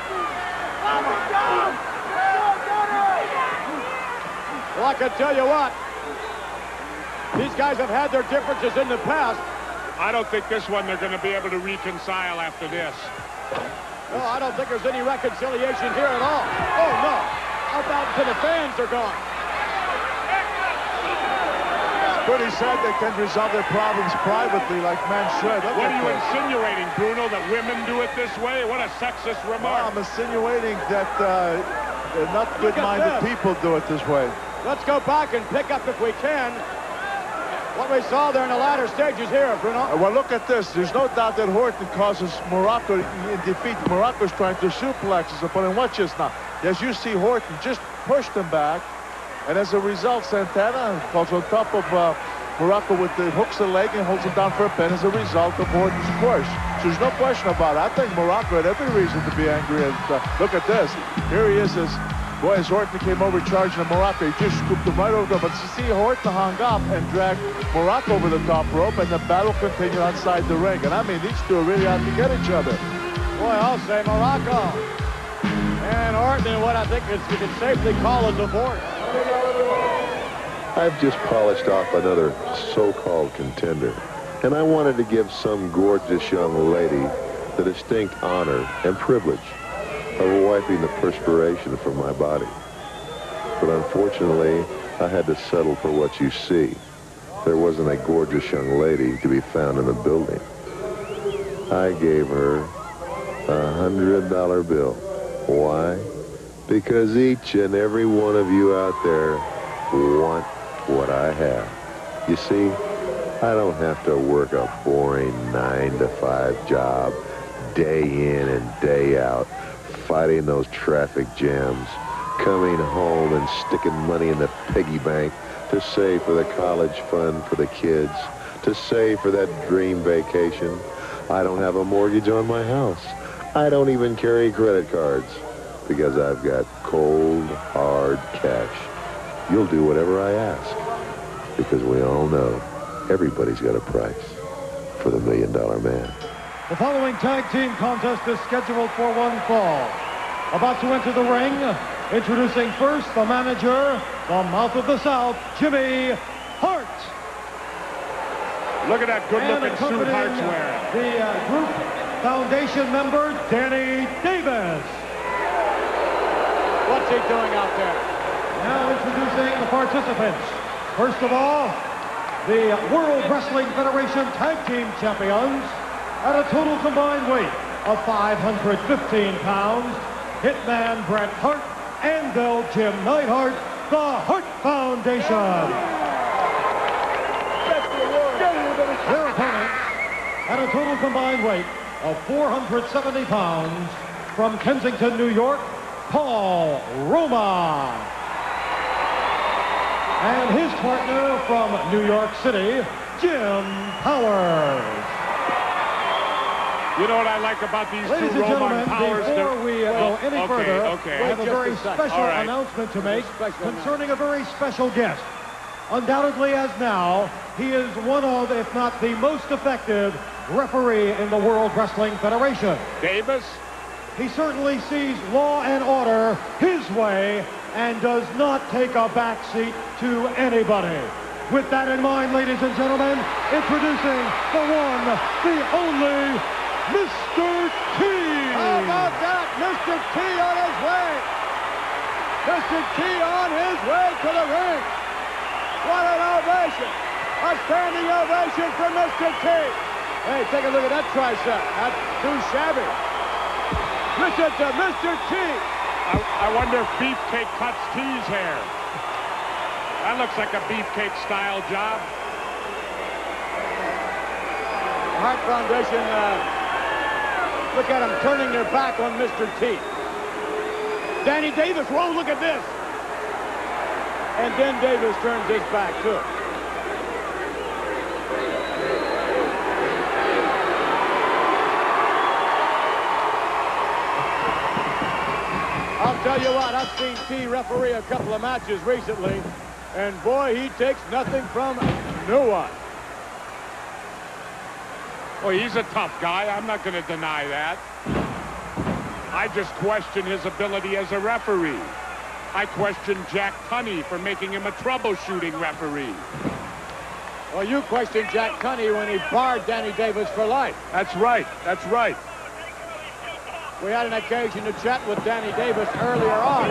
Well, I can tell you what. These guys have had their differences in the past. I don't think this one they're going to be able to reconcile after this. No, I don't think there's any reconciliation here at all. Oh, no. How about to the fans are gone? Pretty sad they can resolve their problems privately like men should. Look What at are you this. insinuating, Bruno, that women do it this way? What a sexist Well, remark. I'm insinuating that uh, not Look at good-minded this. people do it this way. Let's go back and pick up, if we can, what we saw there in the latter stages here, Bruno. Uh, well, look at this. There's no doubt that Horton causes Morocco in defeat. Morocco's trying to suplex his opponent. Watch this now. As you see, Horton just pushed him back. And as a result, Santana falls on top of uh, Morocco with the hooks the leg and holds him down for a pin as a result of Horton's push. So there's no question about it. I think Morocco had every reason to be angry. And uh, look at this. Here he is. As, boy, as Horton came over charging at Morocco, he just scooped him right over. But you see, Horton hung up and dragged Morocco over the top rope, and the battle continued outside the ring. And I mean, these two are really out to get each other. Boy, I'll say Morocco. And Orton in what I think is, we can safely call a divorce. I've just polished off another so-called contender, and I wanted to give some gorgeous young lady the distinct honor and privilege of wiping the perspiration from my body. But unfortunately, I had to settle for what you see. There wasn't a gorgeous young lady to be found in the building. I gave her a hundred dollar bill. Why? Because each and every one of you out there want what I have. You see, I don't have to work a boring nine to five job day in and day out, fighting those traffic jams, coming home and sticking money in the piggy bank to save for the college fund for the kids, to save for that dream vacation. I don't have a mortgage on my house. I don't even carry credit cards because I've got cold, hard cash. You'll do whatever I ask because we all know everybody's got a price for the Million Dollar Man. The following tag team contest is scheduled for one fall. About to enter the ring, introducing first the manager, the mouth of the South, Jimmy Hart. Look at that good-looking suit accompanying Hart's wearing. the uh, group foundation member, Danny Davis. What's he doing out there? Now introducing the participants. First of all, the World Wrestling Federation Tag Team Champions at a total combined weight of five hundred fifteen pounds, Hitman Bret Hart and Bell Jim Neidhart, the Hart Foundation. Their opponents at a total combined weight of four hundred seventy pounds, from Kensington, New York, Paul Roma. And his partner from New York City, Jim Powers. You know what I like about these Ladies two and Roman gentlemen, Powers? before They're- we uh, well, go any okay, further, okay. I have a Wait very just a second. special All right. announcement to make Special concerning a very special guest. Undoubtedly, as now, he is one of, if not the most effective referee in the World Wrestling Federation. Davis? He certainly sees law and order his way and does not take a backseat to anybody. With that in mind, ladies and gentlemen, introducing the one, the only, Mister T. How about that? Mister T on his way. Mister T on his way to the ring. What an ovation. A standing ovation for Mister T. Hey, take a look at that tricep. That's too shabby. Listen to Mister T. I, I wonder if Beefcake cuts T's hair. That looks like a Beefcake style job. The Hart Foundation, uh, look at them turning their back on Mister T. Danny Davis, whoa, look at this. And then Davis turns his back too. I'll tell you what, I've seen T referee a couple of matches recently, and boy, he takes nothing from no one. Well, he's a tough guy. I'm not going to deny that. I just question his ability as a referee. I question Jack Tunney for making him a troubleshooting referee. Well, you questioned Jack Tunney when he barred Danny Davis for life. That's right. That's right. We had an occasion to chat with Danny Davis earlier on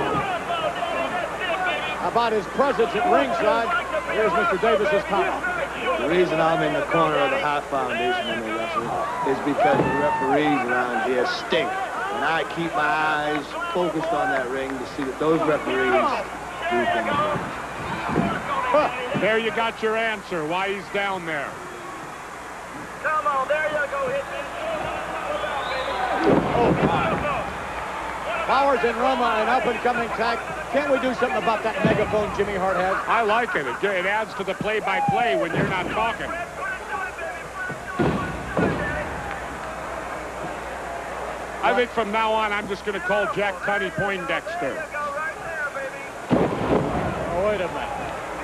about his presence at ringside. Here's Mister Davis's comment. The reason I'm in the corner of the Hart Foundation when they wrestle is because the referees around here stink. And I keep my eyes focused on that ring to see that those referees do things right. There you got your answer, why he's down there. Come on, there you go, hit me. Powers and Roma, an up-and-coming tag. Can't we do something about that megaphone Jimmy Hart has? I like it. It, it adds to the play-by-play when you're not talking. I think from now on, I'm just going to call Jack Tunney Poindexter. Oh, wait a minute.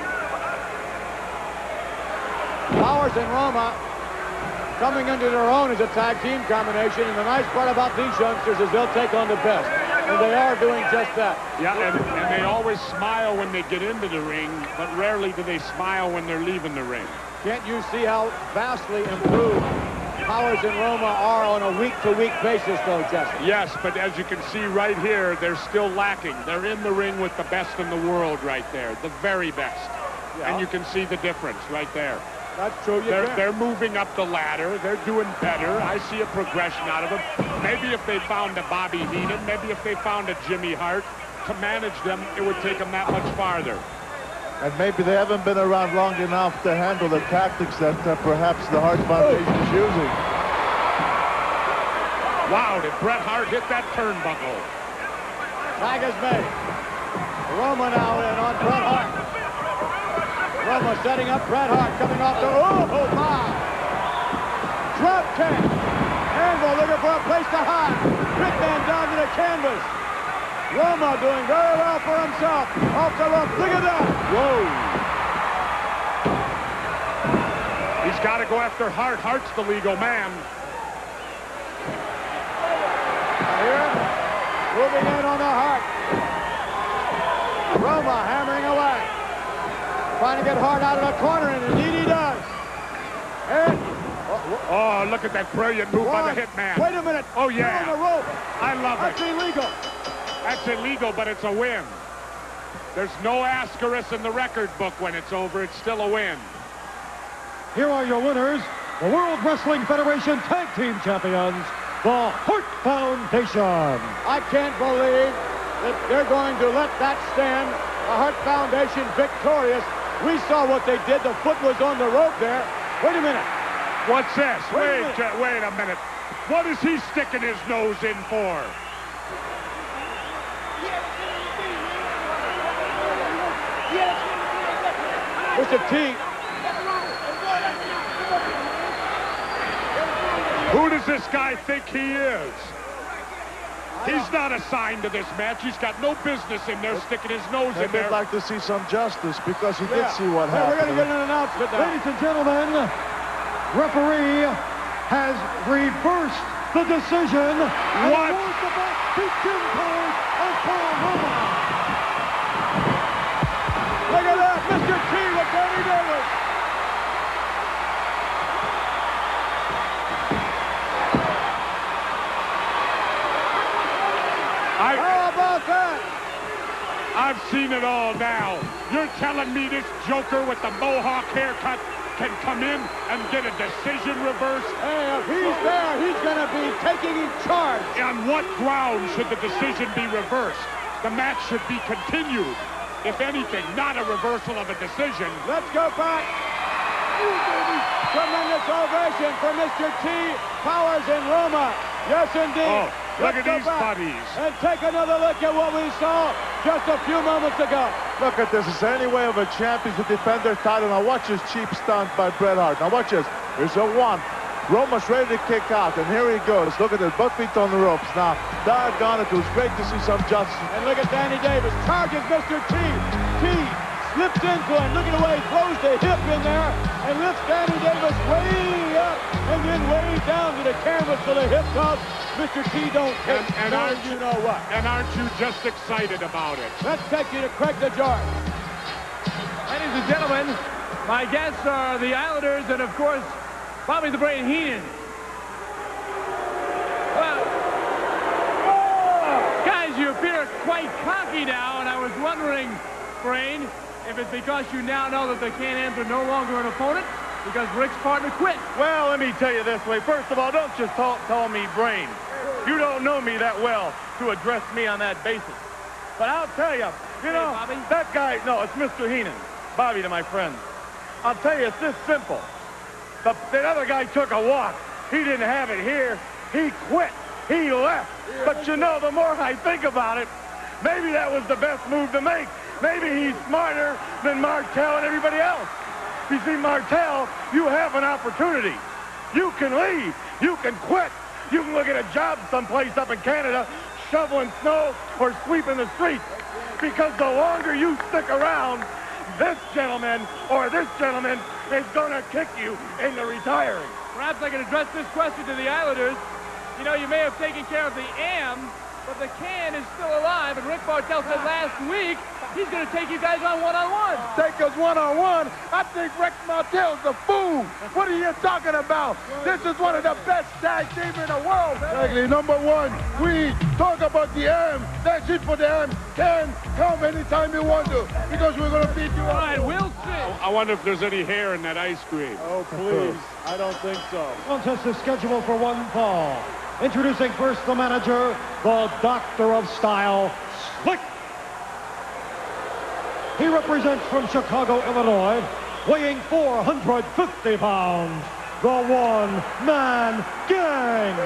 Powers and Roma coming into their own as a tag team combination, and the nice part about these youngsters is they'll take on the best, and they are doing just that. Yeah, and, and they always smile when they get into the ring, but rarely do they smile when they're leaving the ring. Can't you see how vastly improved Powers and Roma are on a week-to-week basis, though, Jesse? Yes, but as you can see right here, they're still lacking. They're in the ring with the best in the world right there, the very best. Yeah. And you can see the difference right there. That's true. You they're, can. they're moving up the ladder. They're doing better. I see a progression out of them. Maybe if they found a Bobby Heenan, maybe if they found a Jimmy Hart to manage them, it would take them that much farther. And maybe they haven't been around long enough to handle the tactics that uh, perhaps the Hart Foundation oh. is using. Wow, did Bret Hart hit that turnbuckle? Tag is made. Roma now in on Bret Hart. Roma setting up Bret Hart, coming off the... Oh, oh my! Drop kick. Anvil looking for a place to hide. Big man down to the canvas. Roma doing very well for himself. Off the rope. Look at that. Whoa. He's got to go after Hart. Hart's the legal man. Here, moving in on the Hart. Roma hammering away. Trying to get Hart out of the corner, and indeed he does. And oh, oh, look at that brilliant move one. by the Hitman. Wait a minute. Oh, yeah. On the rope. I love That's it. That's illegal. That's illegal, but it's a win. There's no asterisk in the record book when it's over. It's still a win. Here are your winners, the World Wrestling Federation Tag Team Champions, the Hart Foundation. I can't believe that they're going to let that stand. The Hart Foundation victorious. We saw what they did. The foot was on the rope there. Wait a minute. What's this? Wait, wait, a wait a minute. What is he sticking his nose in for? Mister T. Who does this guy think he is? He's not assigned to this match. He's got no business in there sticking his nose in there. I'd like to see some justice because he yeah. did see what yeah, happened. We're going to get an announcement now. Ladies and gentlemen, referee has reversed the decision. What? And awards the belt to Jim Powers of Paul Roma. Look at that, Mister T with Danny Davis. I, How about that? I've seen it all now. You're telling me this joker with the mohawk haircut can come in and get a decision reversed? Hey, if he's there, he's going to be taking in charge. On what ground should the decision be reversed? The match should be continued. If anything, not a reversal of a decision. Let's go back. Tremendous ovation for Mister T. Powers in Roma. Yes, indeed. Oh, look Let's at these back buddies. And take another look at what we saw just a few moments ago. Look at this. Is there any way of a champion to defend their title? Now watch this cheap stunt by Bret Hart. Now watch this. Here's a one. Roma's ready to kick out, and here he goes. Look at this, both feet on the ropes. Now, doggone it, it was great to see some justice. And look at Danny Davis. Charges Mister T. T slips into it. Look at the way he throws the hip in there and lifts Danny Davis way up and then way down to the canvas for the hip toss. Mister T don't take and, and aren't you know what. And aren't you just excited about it? Let's take you to Craig the George. Ladies and gentlemen, my guests are the Islanders and, of course, Bobby the Brain Heenan. Well, guys, you appear quite cocky now, and I was wondering, Brain, if it's because you now know that the Can-Ams are no longer an opponent, because Rick's partner quit. Well, let me tell you this way. First of all, don't just call, call me Brain. You don't know me that well to address me on that basis. But I'll tell you, you know, Bobby. that guy, no, it's Mister Heenan. Bobby to my friend. I'll tell you, it's this simple. The, that other guy took a walk. He didn't have it here. He quit. He left. But you know, the more I think about it, maybe that was the best move to make. Maybe he's smarter than Martel and everybody else. You see, Martel, you have an opportunity. You can leave. You can quit. You can look at a job someplace up in Canada, shoveling snow or sweeping the streets. Because the longer you stick around, this gentleman or this gentleman is going to kick you into retiring. Perhaps I can address this question to the Islanders. You know, you may have taken care of the Am, but the Can is still alive, and Rick Martel said last week he's going to take you guys on one-on-one. Take us one-on-one? I think Rick Martel's a fool. What are you talking about? This is one of the best tag teams in the world. Exactly. Number one, we talk about the Am. That's it for the Am. Can come anytime you want to, because we're going to beat you up. All right, we'll see. I wonder if there's any hair in that ice cream. Oh, please. I don't think so. Contest is scheduled for one fall. Introducing first the manager, the Doctor of Style, Slick. He represents from Chicago, Illinois, weighing four hundred fifty pounds, the one-man gang.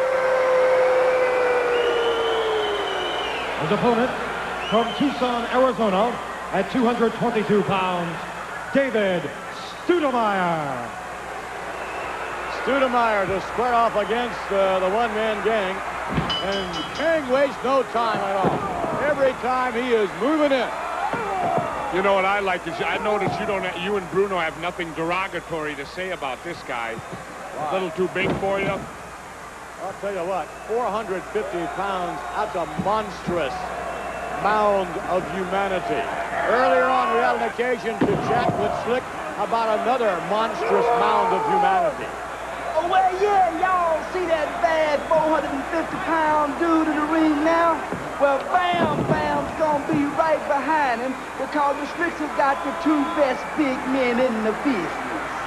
His opponent from Tucson, Arizona, at two hundred twenty-two pounds, David Studemeyer. Studemeyer to square off against uh, the one-man gang. And King wastes no time at all. Every time he is moving in. You know what I like is I notice you don't. You and Bruno have nothing derogatory to say about this guy. Wow. A little too big for you. I'll tell you what, four hundred fifty pounds, that's a monstrous mound of humanity. Earlier on, we had an occasion to chat with Slick about another monstrous mound of humanity. Oh, well, yeah, y'all see that bad four hundred fifty pound dude in the ring now? Well, Bam Bam's gonna be right behind him because the Slicks have got the two best big men in the business.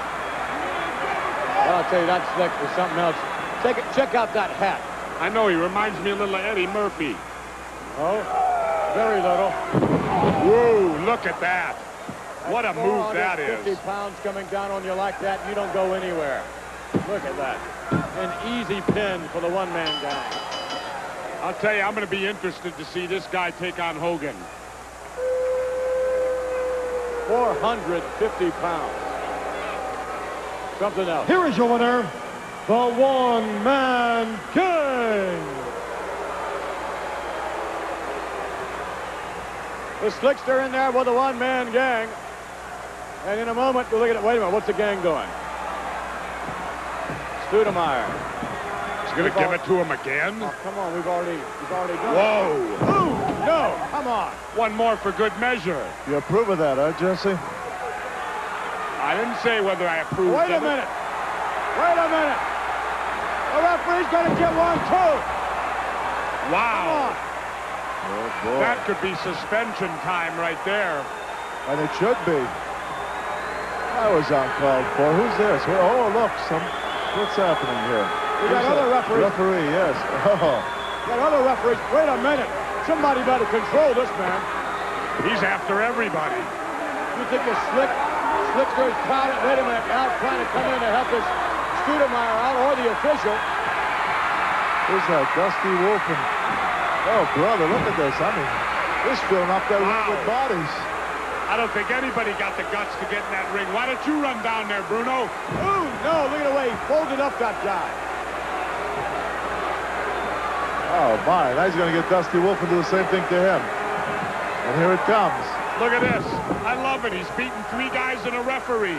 Well, I'll tell you, that Slick is something else. Take it, check out that hat. I know, he reminds me a little of Eddie Murphy. Oh, very little. Whoa, look at that. What a move that is. fifty pounds coming down on you like that, and you don't go anywhere. Look at that. An easy pin for the one-man gang. I'll tell you, I'm going to be interested to see this guy take on Hogan. four hundred fifty pounds. Something else. Here is your winner, the one-man gang. The Slickster in there with the one-man gang. And in a moment, we'll look at it. Wait a minute, what's the gang doing? Studemeyer. He's going to give it to him again? Oh, come on, we've already, we've already done Whoa. it. Whoa! Ooh, no, come on. One more for good measure. You approve of that, huh, Jesse? I didn't say whether I approved Wait a of minute. it. Wait a minute. The referee's going to get one, too. Wow. Oh, boy. That could be suspension time right there. And it should be. That was uncalled for. Who's this? Oh, look, some. What's happening here? We got Who's other that? referees. Referee, yes. Oh. We got other referees. Wait a minute. Somebody better control this man. He's after everybody. You think it's Slick? Slickster's crowded. Wait a minute. Now trying to come in to help this Studemeyer out or the official. Who's that? Dusty Wolf and... Oh, brother, look at this. I mean, this filling up that ring with bodies. I don't think anybody got the guts to get in that ring. Why don't you run down there, Bruno? Ooh, no, look at the way he folded up that guy. Oh, my. Now he's going to get Dusty Wolf and do the same thing to him. And here it comes. Look at this. I love it. He's beaten three guys and a referee.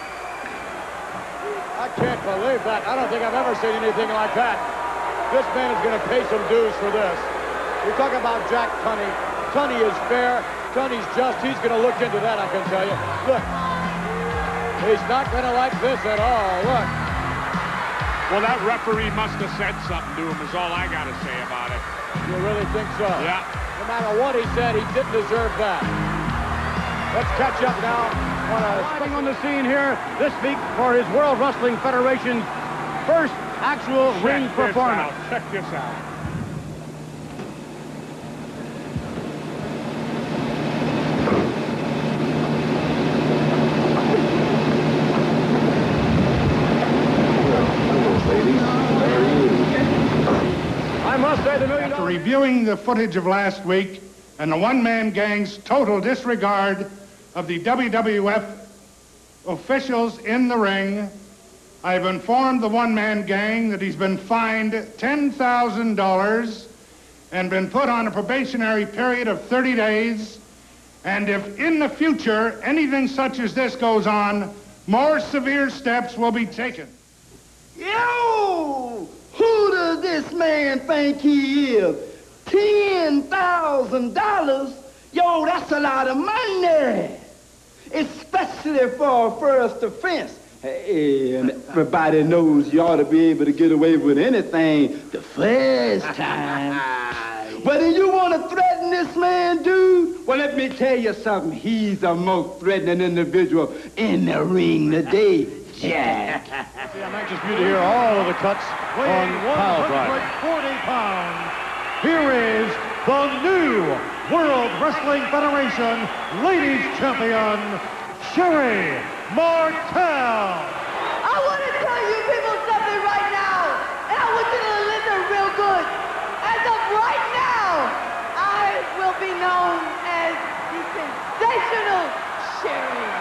I can't believe that. I don't think I've ever seen anything like that. This man is going to pay some dues for this. We talk about Jack Tunney. Tunney is fair. Tunney's just. He's going to look into that, I can tell you. Look. He's not going to like this at all. Look. Well, that referee must have said something to him is all I got to say about it. You really think so? Yeah. No matter what he said, he didn't deserve that. Let's catch up now. Arriving on the scene here this week for his World Wrestling Federation's first actual Check ring this performance. out. Check this out. I must say the million After reviewing the footage of last week and the one-man gang's total disregard of the W W F officials in the ring, I've informed the one-man gang that he's been fined ten thousand dollars and been put on a probationary period of thirty days. And if in the future anything such as this goes on, more severe steps will be taken. Yo! Who does this man think he is? ten thousand dollars? Yo, that's a lot of money. Especially for a first offense. Hey, and everybody knows you ought to be able to get away with anything the first time. But then you want to threaten this man, dude? Well, let me tell you something. He's the most threatening individual in the ring today, Jack. See, I'm anxious for you to hear all of the cuts on pile driver. one hundred forty pounds. Here is the new World Wrestling Federation Ladies Champion, Sherry Martel. I want to tell you people something right now, and I want you to listen real good. As of right now, I will be known as the sensational Sherry.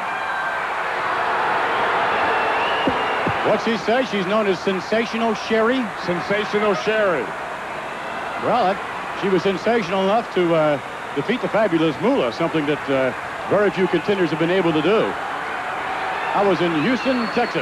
What's she say? She's known as Sensational Sherry? Sensational Sherry. Well, that, she was sensational enough to uh, defeat the Fabulous Moolah, something that uh, very few contenders have been able to do. I was in Houston, Texas.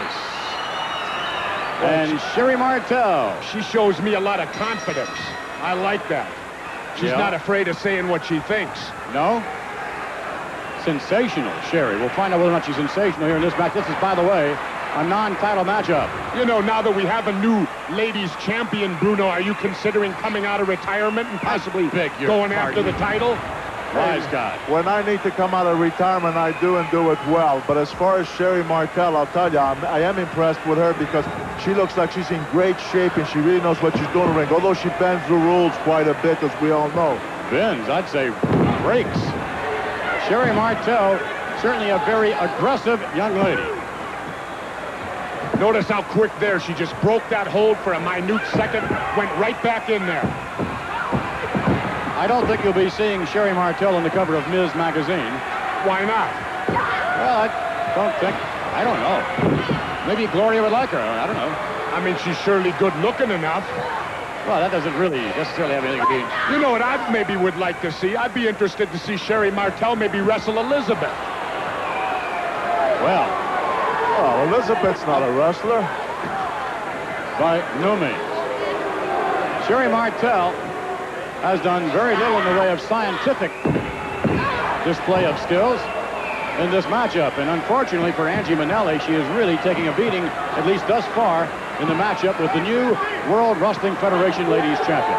And Sherry Martel. She shows me a lot of confidence. I like that. She's Yeah. not afraid of saying what she thinks. No? Sensational Sherry. We'll find out whether or not she's sensational here in this match. This is, by the way, a non-title matchup. You know, now that we have a new ladies champion, Bruno, are you considering coming out of retirement and possibly going after the title? Wise guy. When I need to come out of retirement, I do and do it well. But as far as Sherry Martel, I'll tell you, I'm, I am impressed with her because she looks like she's in great shape and she really knows what she's doing in the ring, although she bends the rules quite a bit, as we all know. Bends, I'd say breaks. Sherry Martel, certainly a very aggressive young lady. Notice how quick there. She just broke that hold for a minute second, went right back in there. I don't think you'll be seeing Sherry Martel on the cover of Miz Magazine. Why not? Well, I don't think, I don't know. Maybe Gloria would like her, I don't know. I mean, she's surely good looking enough. Well, that doesn't really necessarily have anything to do. You know what I maybe would like to see? I'd be interested to see Sherry Martel maybe wrestle Elizabeth. Well, oh, Elizabeth's not a wrestler. By no means. Sherry Martel has done very little in the way of scientific display of skills in this matchup. And unfortunately for Angie Manelli, she is really taking a beating, at least thus far, in the matchup with the new World Wrestling Federation Ladies Champion.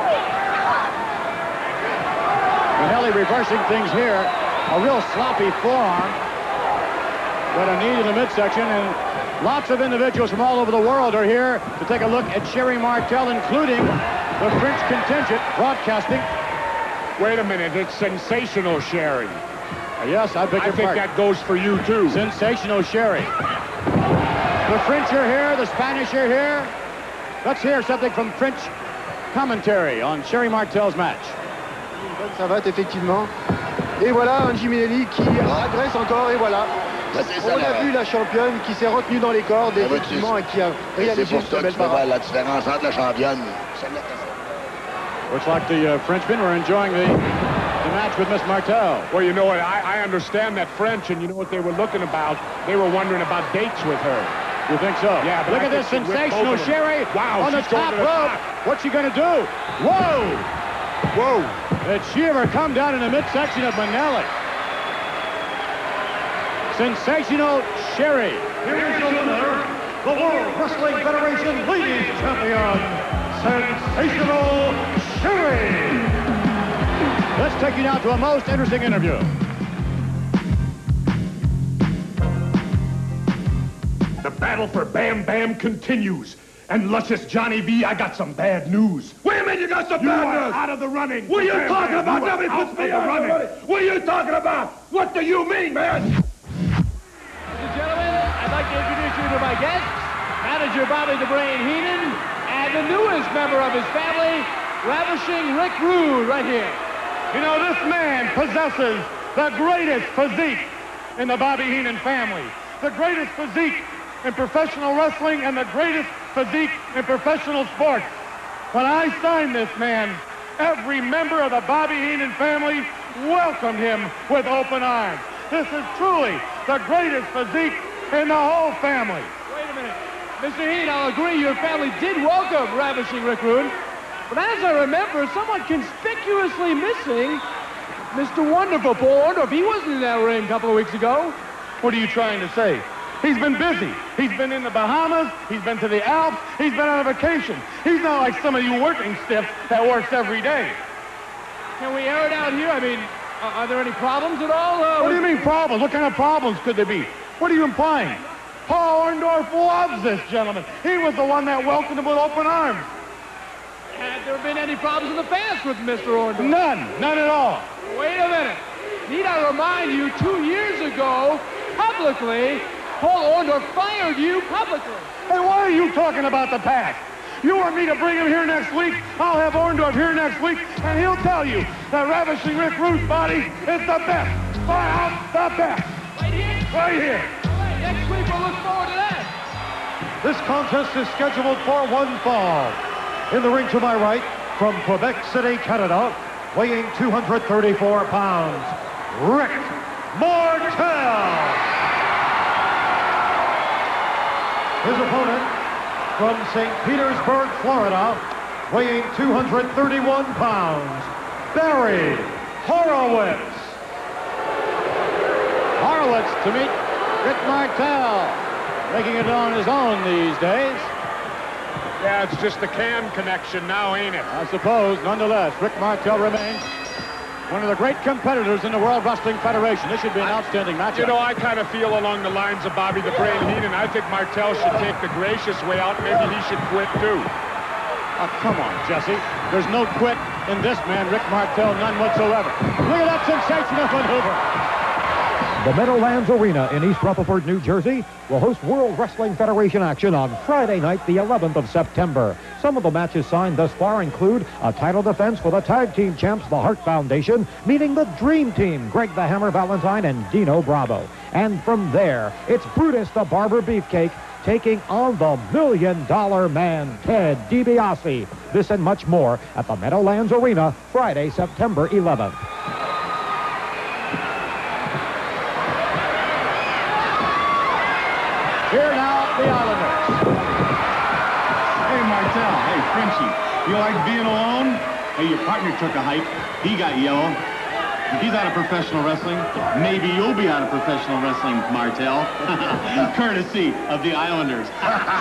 Manelli reversing things here. A real sloppy forearm. Got a knee to the midsection, and lots of individuals from all over the world are here to take a look at Sherry Martel, including the French contingent broadcasting. Wait a minute, it's Sensational Sherry. Uh, yes, I beg I your think pardon. that goes for you, too. Sensational Sherry. The French are here, the Spanish are here. Let's hear something from French commentary on Sherry Martel's match. Une bonne savate, effectivement. Et voilà un Jiménez qui agresse encore, et voilà. On a vu la championne qui s'est retenue dans les cordes, effectivement, et qui a réalisé une très belle parade. La différence entre la championne. Looks like the uh, Frenchmen were enjoying the, the match with Miss Martel. Well, you know what, I, I understand that French, and you know what they were looking about? They were wondering about dates with her. You think so? Yeah, but look I at this think she whipped sensational both of them. Sherry Wow, on the she's going top to the rope. top. What's she going to do? Whoa! Whoa! Did she ever come down in the midsection of Manelli? Sensational Sherry. Here is the winner, the World Wrestling Federation Ladies Champion, Sensational Sherry. Let's take you now to a most interesting interview. The battle for Bam Bam continues. And luscious Johnny V, I got some bad news. Wait a minute, you got some You bad are news. out of the running. What are you Bam talking Bam, about? you are Nobody out puts me of the out of the running. running. What are you talking about? What do you mean, man? Ladies and gentlemen, I'd like to introduce you to my guests, manager Bobby the Brain Heenan, and the newest member of his family, Ravishing Rick Rude, right here. You know, this man possesses the greatest physique in the Bobby Heenan family. The greatest physique in professional wrestling and the greatest physique in professional sports. When I signed this man, every member of the Bobby Heenan family welcomed him with open arms. This is truly the greatest physique in the whole family. Wait a minute. Mister Heenan, I'll agree your family did welcome Ravishing Rick Rude, but as I remember, someone conspicuously missing Mister Wonderful Paul Orndorff. He wasn't in that ring a couple of weeks ago. What are you trying to say? He's been busy. He's been in the Bahamas. He's been to the Alps. He's been on a vacation. He's not like some of you working stiffs that works every day. Can we air it out here? I mean, are, are there any problems at all? Uh, What do you mean problems? What kind of problems could there be? What are you implying? Paul Orndorff loves this gentleman. He was the one that welcomed him with open arms. Have there been any problems in the past with Mister Orndorff? None. None at all. Wait a minute. Need I remind you, two years ago, publicly, Paul Orndorff fired you publicly. Hey, why are you talking about the past? You want me to bring him here next week? I'll have Orndorff here next week, and he'll tell you that Ravishing Rick Rude's body is the best. Far out the best. Right here? Right here. All right, next week we'll look forward to that. This contest is scheduled for one fall. In the ring to my right, from Quebec City, Canada, weighing two hundred thirty-four pounds, Rick Martel. His opponent, from Saint Petersburg, Florida, weighing two hundred thirty-one pounds, Barry Horowitz. Horowitz to meet Rick Martel, making it on his own these days. Yeah, it's just the can connection now, ain't it? I suppose. Nonetheless, Rick Martel remains one of the great competitors in the World Wrestling Federation. This should be an outstanding matchup. You know, I kind of feel along the lines of Bobby the Brain Heenan. I think Martel should take the gracious way out. Maybe he should quit, too. Oh, come on, Jesse. There's no quit in this man, Rick Martel, none whatsoever. Look at that sensational maneuver. The Meadowlands Arena in East Rutherford, New Jersey, will host World Wrestling Federation action on Friday night, the eleventh of September. Some of the matches signed thus far include a title defense for the tag team champs, the Hart Foundation, meeting the Dream Team, Greg the Hammer Valentine and Dino Bravo. And from there, it's Brutus the Barber Beefcake taking on the Million Dollar Man, Ted DiBiase. This and much more at the Meadowlands Arena, Friday, September eleventh. Here now, the Islanders. Hey, Martel. Hey, Frenchie. You like being alone? Hey, your partner took a hike. He got yellow. If he's out of professional wrestling, maybe you'll be out of professional wrestling, Martel. Courtesy of the Islanders.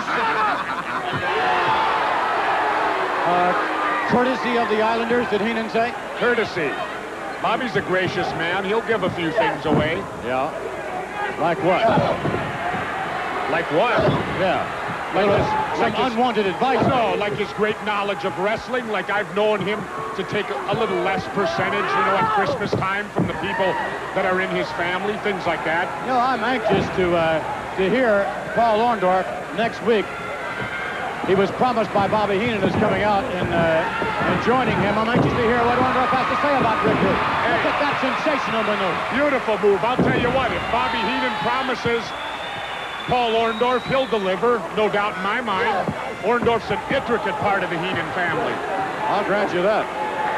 uh, courtesy of the Islanders, did Heenan say? Courtesy. Bobby's a gracious man. He'll give a few things away. Yeah. Like what? Like what? Yeah. Like Little- his, some like his- unwanted advice. No, like his great knowledge of wrestling. Like I've known him to take a, a little less percentage, you know, at Christmas time from the people that are in his family, things like that. You know, I'm anxious to uh, to hear Paul Orndorff next week. He was promised by Bobby Heenan as coming out and, uh, and joining him. I'm anxious to hear what Orndorff has to say about Rick Rude. Look at that sensational maneuver. Beautiful move. I'll tell you what, if Bobby Heenan promises Paul Orndorff, he'll deliver, no doubt in my mind. Orndorff's an intricate part of the Heenan family. I'll grant you that.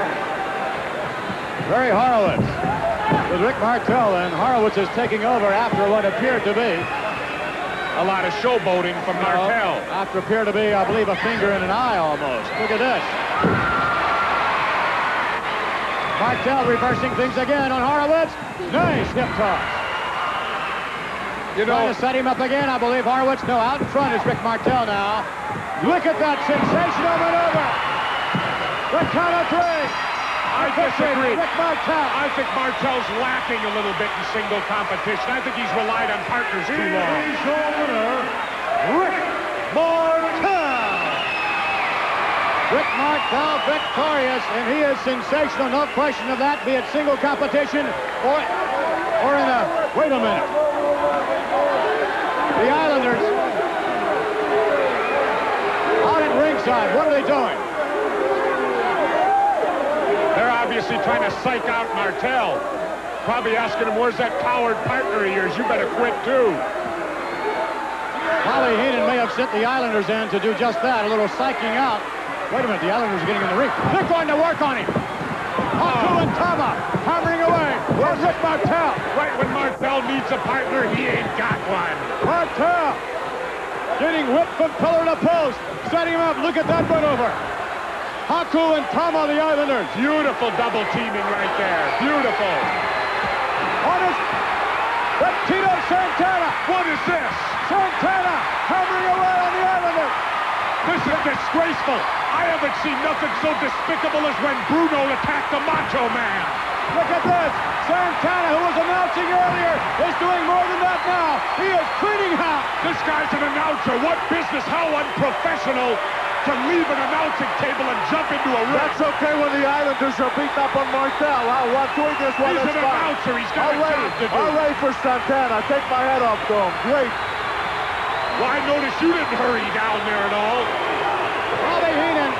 Barry Horowitz with Rick Martel, and Horowitz is taking over after what appeared to be a lot of showboating from Martel. No, after appeared to be, I believe, a finger in an eye almost. Look at this. Martel reversing things again on Horowitz. Nice hip toss. You know, trying to set him up again, I believe Horowitz. No, out in front is Rick Martel now. Look at that sensational maneuver. The count of three. I disagree. Rick Martel. I think Martel's lacking a little bit in single competition. I think he's relied on partners too long. He's your winner, Rick Martel. Rick Martel victorious, and he is sensational, no question of that, be it single competition or, or in a... Wait a minute. The Islanders out at ringside. What are they doing? They're obviously trying to psych out Martel. Probably asking him, where's that coward partner of yours? You better quit, too. Bobby Heenan may have sent the Islanders in to do just that, a little psyching out. Wait a minute, the Islanders are getting in the ring. They're going to work on him. Haku and Tama hammering away. Where's Rick Martel? Right when Martel needs a partner, he ain't got one. Martel getting whipped from pillar to post. Setting him up. Look at that maneuver. Haku and Tama, the Islanders. Beautiful double teaming right there. Beautiful. What is that? Tito Santana. What is this? Santana hammering away on the Islanders. This is disgraceful. I haven't seen nothing so despicable as when Bruno attacked the Macho Man. Look at this. Santana, who was announcing earlier, is doing more than that now. He is cleaning house. This guy's an announcer. What business? How unprofessional to leave an announcing table and jump into a ring. That's okay when the Islanders are beating up on Martel. I'll watch doing this one. He's an fine. announcer. He's got All a right. job to do. All right for Santana. Take my head off to him. Great. Well, I noticed you didn't hurry down there at all. Bobby Heenan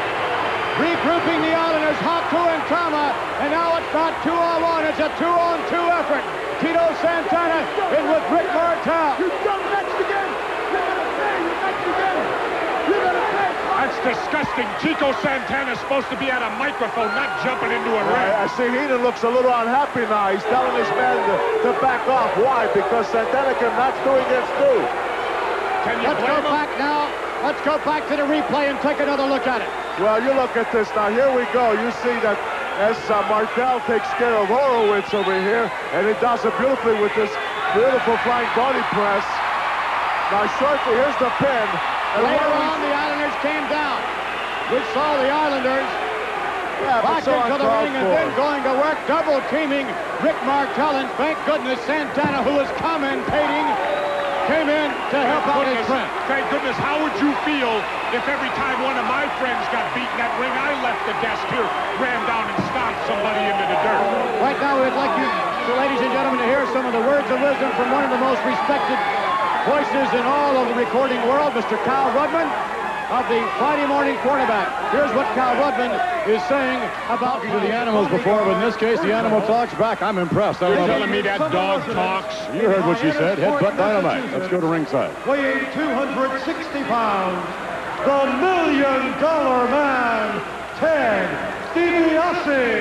regrouping the Islanders, Haku and Tama, and now it's not two on one, it's a two on two effort. Tito Santana in with Rick Martel. You jump next again. You're gonna pay. You're next again. You're gonna pay. That's disgusting. Chico Santana's supposed to be at a microphone, not jumping into a ring. I, I see Heenan looks a little unhappy now. He's telling his men to, to back off. Why? Because Santana cannot do against two. Can you Let's blame go him? back now. Let's go back to the replay and take another look at it. Well, you look at this now. Here we go. You see that as uh, Martel takes care of Horowitz over here, and he does it beautifully with this beautiful flying body press. Now, shortly, here's the pin. And Later what we- on, the Islanders came down. We saw the Islanders Yeah, but back so into the uncalled ring and for. then going to work, double teaming Rick Martel, and thank goodness Santana, who was commentating, came in to help out his friend. Thank goodness. How would you feel if every time one of my friends got beaten that ring, I left the desk here, ran down and stomped somebody into the dirt? Right now, we'd like you, so ladies and gentlemen, to hear some of the words of wisdom from one of the most respected voices in all of the recording world, Mister Kyle Rudman of the Friday Morning Quarterback. Here's what Kyle Rudman is saying about to the animals before, but in this case, the animal talks back. I'm impressed. You're telling me that dog talks? You heard what she said. Headbutt dynamite. Let's go to ringside. Weighing two hundred sixty pounds, the Million Dollar Man, Ted DiBiase.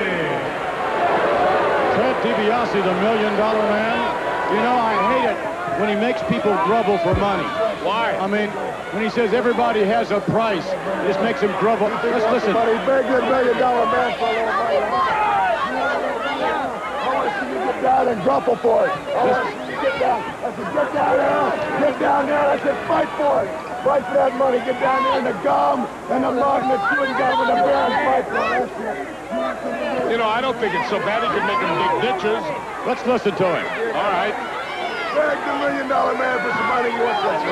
Ted DiBiase, the Million Dollar Man. You know, I hate it when he makes people grovel for money. Why? I mean, when he says everybody has a price, it just makes him grovel. Let's listen. But he's very good Million Dollar Man for a little money. I want to see you get down and grapple for it. I want to see you get down. I said, get down there. Get down there. I said, fight for it. Fight for that money. Get down there in the gum and the mug and the chewing gum and the beer and fight for it. You know, I don't think it's so bad. He could make them dig ditches. Let's listen to him. All right. Beg the million dollar man for some money. You want some?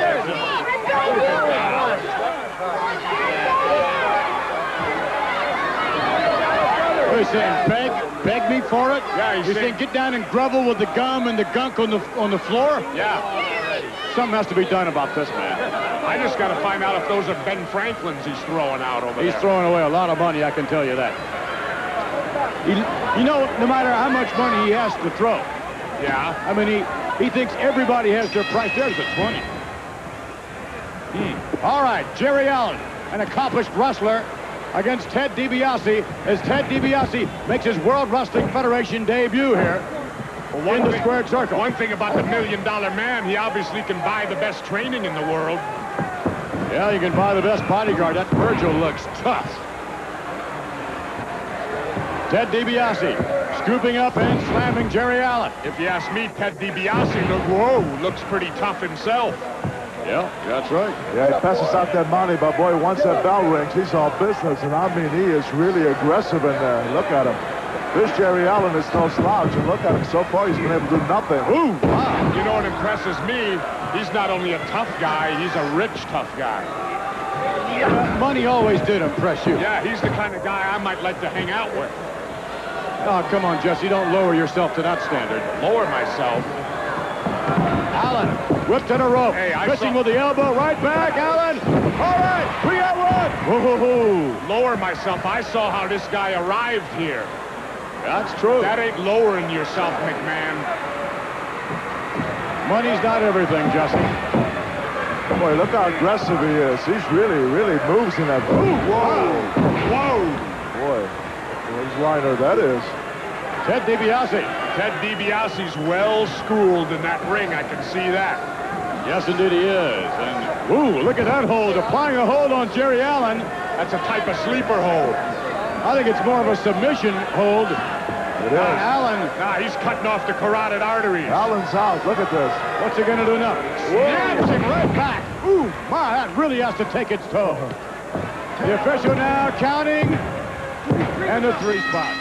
What are you saying? Beg? Beg me for it? Yeah, he's you saying, saying get down and grovel with the gum and the gunk on the on the floor? Yeah. Something has to be done about this man. I just got to find out if those are Ben Franklin's he's throwing out over He's there. throwing away a lot of money, I can tell you that. He, you know, no matter how much money he has to throw. Yeah. I mean, he, he thinks everybody has their price. There's a twenty. Hmm. All right, Jerry Allen, an accomplished wrestler, against Ted DiBiase, as Ted DiBiase makes his World Wrestling Federation debut here Well, one in the thing, squared circle. One thing about the Million Dollar Man, he obviously can buy the best training in the world. Yeah, you can buy the best bodyguard. That Virgil looks tough. Ted DiBiase scooping up and slamming Jerry Allen. If you ask me, Ted DiBiase, look, whoa, looks pretty tough himself. Yeah, that's right. Yeah, he passes out that money, but boy, once that bell rings, he's all business. And I mean, he is really aggressive in there. Look at him. This Jerry Allen is no slouch, and look at him. So far, he's been able to do nothing. Ooh, wow. You know what impresses me? He's not only a tough guy, he's a rich, tough guy. Uh, money always did impress you. Yeah, he's the kind of guy I might like to hang out with. Oh, come on, Jesse. Don't lower yourself to that standard. Lower myself? Allen whipped in a rope. Hey, I Fishing saw... with the elbow. Right back, Allen. All right, we got one. Whoa. Lower myself. I saw how this guy arrived here. That's true. That ain't lowering yourself, McMahon. Money's not everything, Jesse. Boy, look how aggressive he is. He's really, really moves in that. Ooh, whoa. Whoa. Boy, whose liner that is. Ted DiBiase. Ted DiBiase's well schooled in that ring. I can see that. Yes, indeed he is. And ooh, look at that hold. Applying a hold on Jerry Allen. That's a type of sleeper hold. I think it's more of a submission hold. It is. Uh, Allen. Nah, he's cutting off the carotid arteries. Allen's out. Look at this. What's he going to do now? Snaps him right back. Ooh, my, that really has to take its toll. The official now counting. And the three spots.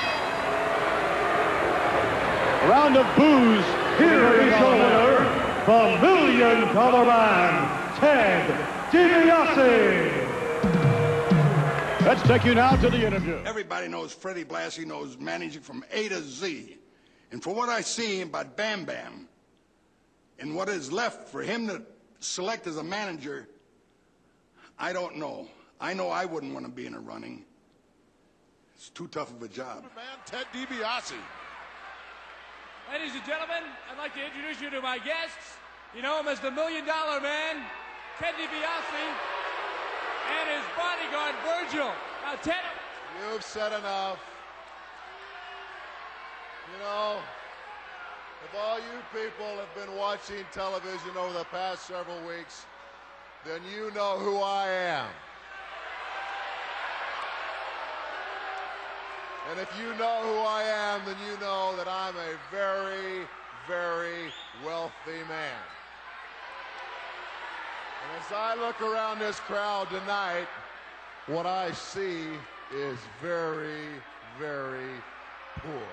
A round of boos. Here is the winner, the Million Dollar Man, Ted DiBiase. Let's take you now to the interview. Everybody knows Freddie Blassie knows managing from A to Z. And for what I see about Bam Bam, and what is left for him to select as a manager, I don't know. I know I wouldn't want to be in a running. It's too tough of a job. Man, Ted DiBiase. Ladies and gentlemen, I'd like to introduce you to my guests. You know him as the Million Dollar Man, Ted DiBiase, and his bodyguard, Virgil. Now, Ted... You've said enough. You know, if all you people have been watching television over the past several weeks, then you know who I am. And if you know who I am, then you know that I'm a very, very wealthy man. And as I look around this crowd tonight, what I see is very, very poor.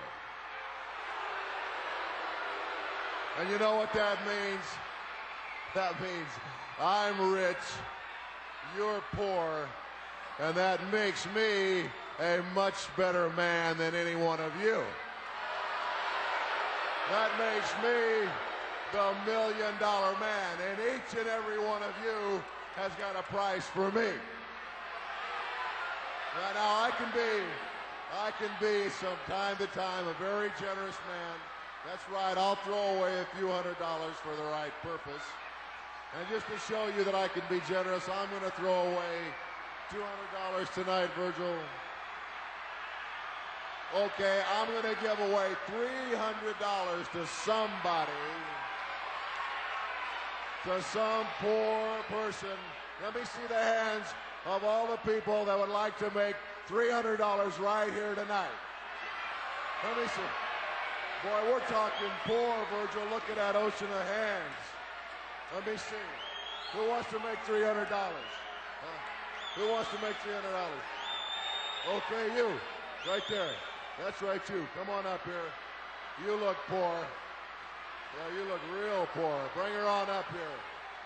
And you know what that means? That means I'm rich, you're poor, and that makes me a much better man than any one of you. That makes me the Million Dollar Man, and each and every one of you has got a price for me. Now, now I can be, I can be from time to time a very generous man. That's right, I'll throw away a few hundred dollars for the right purpose. And just to show you that I can be generous, I'm going to throw away two hundred dollars tonight, Virgil. Okay, I'm going to give away three hundred dollars to somebody, to some poor person. Let me see the hands of all the people that would like to make three hundred dollars right here tonight. Let me see. Boy, we're talking poor, Virgil. Look at that ocean of hands. Let me see. Who wants to make three hundred dollars? Huh? Who wants to make three hundred dollars? Okay, you. Right there. That's right, you. Come on up here. You look poor. Yeah, you look real poor. Bring her on up here.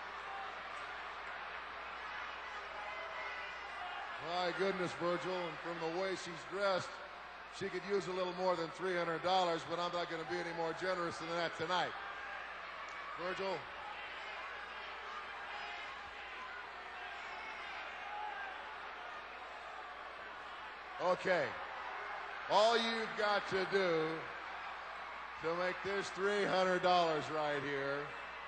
My goodness, Virgil, and from the way she's dressed, she could use a little more than three hundred dollars, but I'm not going to be any more generous than that tonight. Virgil. Okay. All you've got to do to make this three hundred dollars right here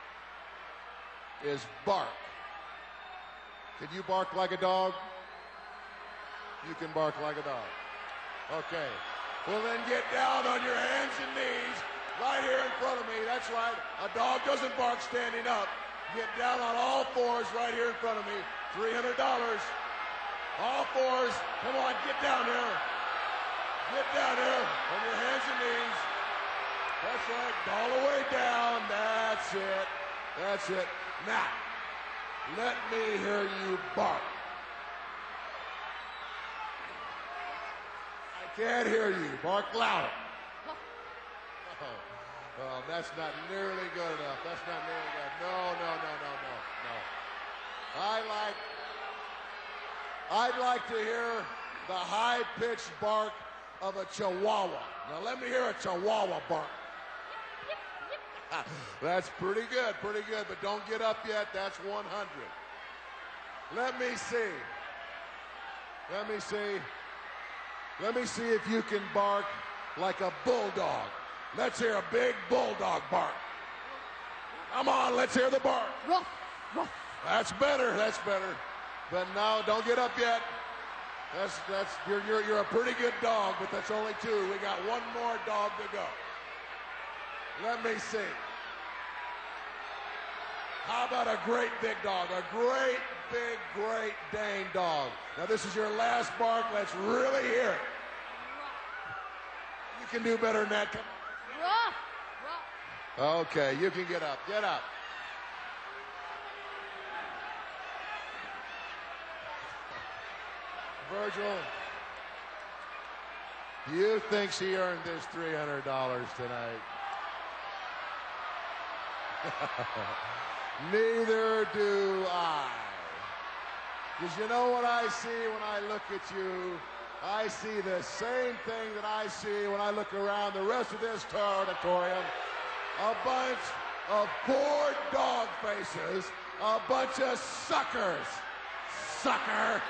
is bark. Can you bark like a dog? You can bark like a dog. Okay. Well, then get down on your hands and knees right here in front of me. That's right. A dog doesn't bark standing up. Get down on all fours right here in front of me. three hundred dollars. All fours. Come on, get down here. Get down here on your hands and knees. That's right. All the way down. That's it. That's it. Now, let me hear you bark. I can't hear you. Bark louder. Oh, well, that's not nearly good enough. That's not nearly good. No, no, no, no, no, no. I like, I'd like to hear the high-pitched bark of a chihuahua. Now let me hear a chihuahua bark. That's pretty good, pretty good, but don't get up yet. That's one hundred. Let me see. Let me see. Let me see if you can bark like a bulldog. Let's hear a big bulldog bark. Come on, let's hear the bark. Ruff, ruff. That's better, that's better. But now, don't get up yet. That's, that's, you're, you're, you're a pretty good dog, but that's only two. We got one more dog to go. Let me see. How about a great big dog? A great, big, great Dane dog. Now, this is your last bark. Let's really hear it. You can do better than that. Come on. Okay, you can get up. Get up. Virgil, do you think she earned this three hundred dollars tonight? Neither do I. Because you know what I see when I look at you? I see the same thing that I see when I look around the rest of this auditorium. A bunch of poor dog faces, a bunch of suckers. Sucker.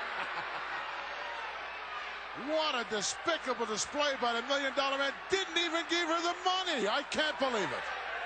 What a despicable display by the Million Dollar Man. Didn't even give her the money. I can't believe it.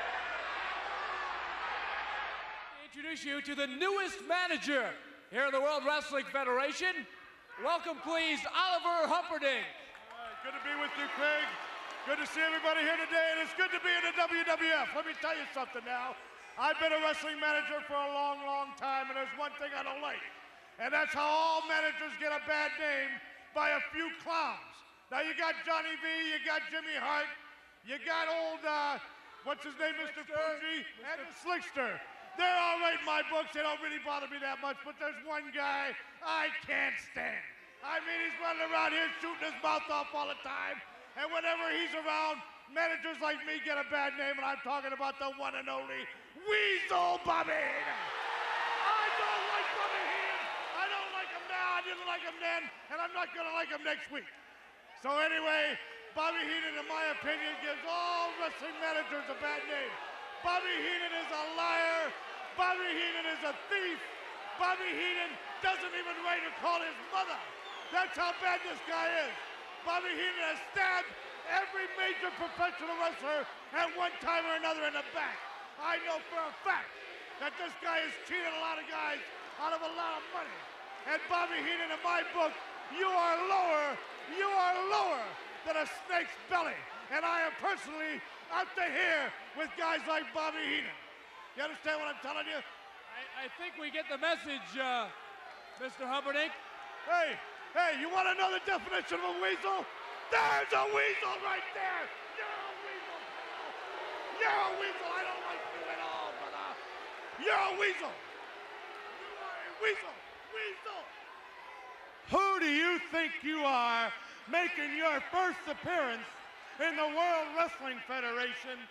Introduce you to the newest manager here in the World Wrestling Federation. Welcome, please, Oliver Humperdinck. Right, good to be with you, Craig. Good to see everybody here today, and it's good to be in the W W F. Let me tell you something now. I've been a wrestling manager for a long, long time, and there's one thing I don't like, and that's how all managers get a bad name by a few clowns. Now, you got Johnny V, you got Jimmy Hart, you got old, uh, what's his name, Mister Fuji, and the Slickster. They're all right in my books. They don't really bother me that much, but there's one guy I can't stand. I mean, he's running around here shooting his mouth off all the time, and whenever he's around, managers like me get a bad name, and I'm talking about the one and only Weasel Bobby Heenan. I don't like Bobby Heenan. I don't like him now. I didn't like him then, and I'm not going to like him next week. So anyway, Bobby Heenan, in my opinion, gives all wrestling managers a bad name. Bobby Heenan is a liar. Bobby Heenan is a thief. Bobby Heenan doesn't even wait to call his mother. That's how bad this guy is. Bobby Heenan has stabbed every major professional wrestler at one time or another in the back. I know for a fact that this guy has cheated a lot of guys out of a lot of money. And Bobby Heenan, in my book, you are lower, you are lower than a snake's belly. And I am personally out to here with guys like Bobby Heenan. You understand what I'm telling you? I, I think we get the message, uh, Mister Humperdinck. Hey, hey, you want to know the definition of a weasel? There's a weasel right there. You're a weasel. You're a weasel. I don't like you at all, brother. You're a weasel. You are a weasel. Weasel. Who do you think you are making your first appearance in the World Wrestling Federation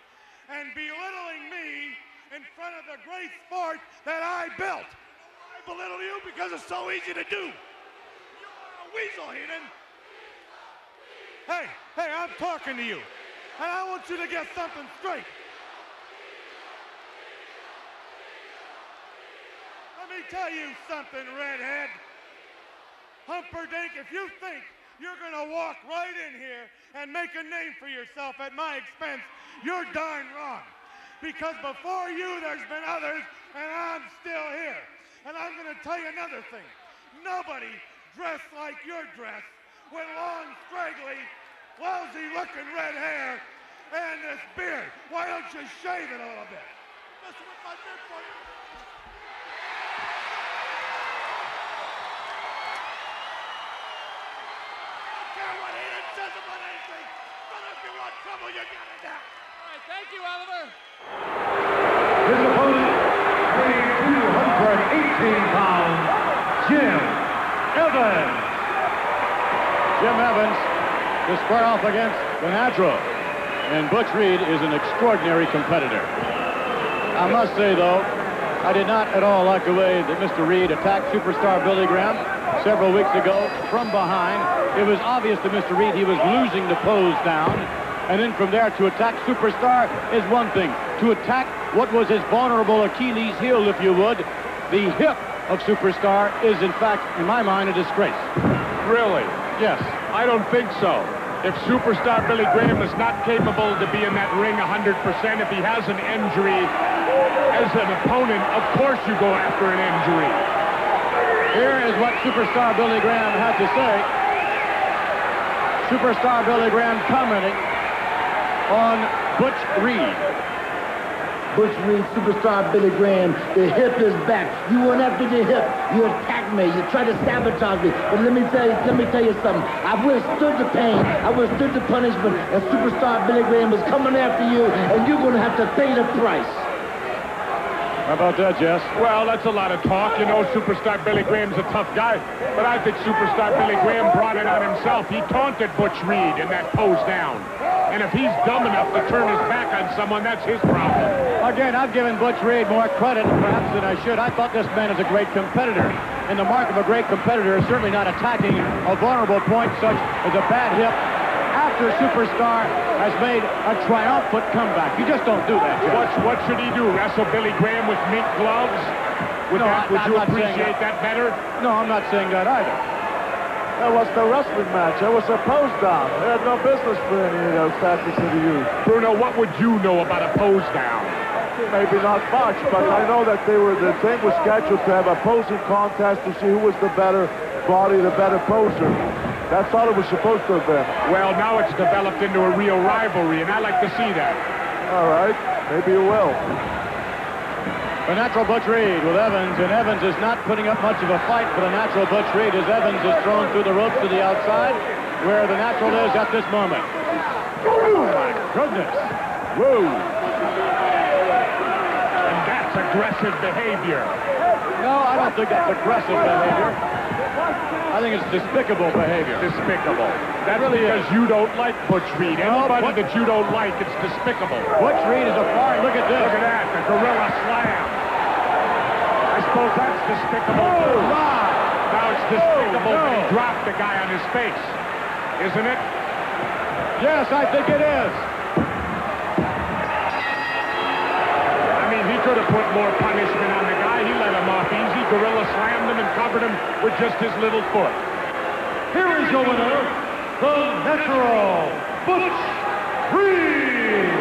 and belittling me in front of the great sport that I built. I belittle you because it's so easy to do. You are a weasel, Heenan. Hey, hey, I'm talking to you, and I want you to get something straight. Let me tell you something, redhead. Humperdinck, if you think you're gonna walk right in here and make a name for yourself at my expense, you're darn wrong. Because before you, there's been others, and I'm still here. And I'm gonna tell you another thing. Nobody dressed like you're dressed, with long, straggly, lousy-looking red hair and this beard. Why don't you shave it a little bit? Messing with my beard for you. What Heenan says about anything, but if you want trouble, you got it now. All right, thank you, Oliver. His opponent, weighing two hundred eighteen pounds, Jim Evans. Jim Evans to square off against the Natural. And Butch Reed is an extraordinary competitor. I must say, though, I did not at all like the way that Mister Reed attacked superstar Billy Graham several weeks ago from behind. It was obvious to Mister Reed he was losing the pose down. And then from there to attack Superstar is one thing. To attack what was his vulnerable Achilles heel, if you would, the hip of Superstar is, in fact, in my mind, a disgrace. Really? Yes. I don't think so. If Superstar Billy Graham is not capable to be in that ring one hundred percent, if he has an injury as an opponent, of course you go after an injury. Here is what Superstar Billy Graham had to say. Superstar Billy Graham commenting on Butch Reed. Butch Reed, Superstar Billy Graham, the hip is back. You went after the hip. You attacked me. You tried to sabotage me. But let me tell you, let me tell you something. I withstood the pain. I withstood the punishment. And Superstar Billy Graham is coming after you, and you're going to have to pay the price. How about that, Jess? Well, that's a lot of talk. You know, Superstar Billy Graham's a tough guy, but I think Superstar Billy Graham brought it on himself. He taunted Butch Reed in that pose down. And if he's dumb enough to turn his back on someone, that's his problem. Again, I've given Butch Reed more credit, perhaps, than I should. I thought this man is a great competitor. And the mark of a great competitor is certainly not attacking a vulnerable point such as a bad hip after Superstar has made a triumphant comeback. You just don't do that, Jeff. What, what should he do? Wrestle Billy Graham with mink gloves? Would, no, that, I, would I'm you not appreciate that. that better? No, I'm not saying that either. That was the wrestling match. That was a pose down. They had no business for any of those tactics that he used. Bruno, what would you know about a pose down? Maybe not much, but I know that they were the thing was scheduled to have a posing contest to see who was the better body, the better poser. That's all it was supposed to have been. Well, now it's developed into a real rivalry, and I like to see that. All right, maybe you will. The natural Butch Reed with Evans, and Evans is not putting up much of a fight for the natural Butch Reed as Evans is thrown through the ropes to the outside, where the natural is at this moment. Oh, my goodness. Whoa. And that's aggressive behavior. No, I don't think that's aggressive behavior. I think it's despicable behavior. Despicable. That's really because is. you don't like Butch Reed. No, Anybody Butch... that you don't like, it's despicable. Butch Reed is a foreign. Look at this. Look at that, the gorilla slam. I suppose that's despicable. Oh, my. Now it's despicable oh, no. that he dropped the guy on his face. Isn't it? Yes, I think it is. I mean, he could have put more punishment on the guy. He let him off easy. Gorilla slammed him and covered him with just his little foot. Here is your winner, the natural Butch Reed.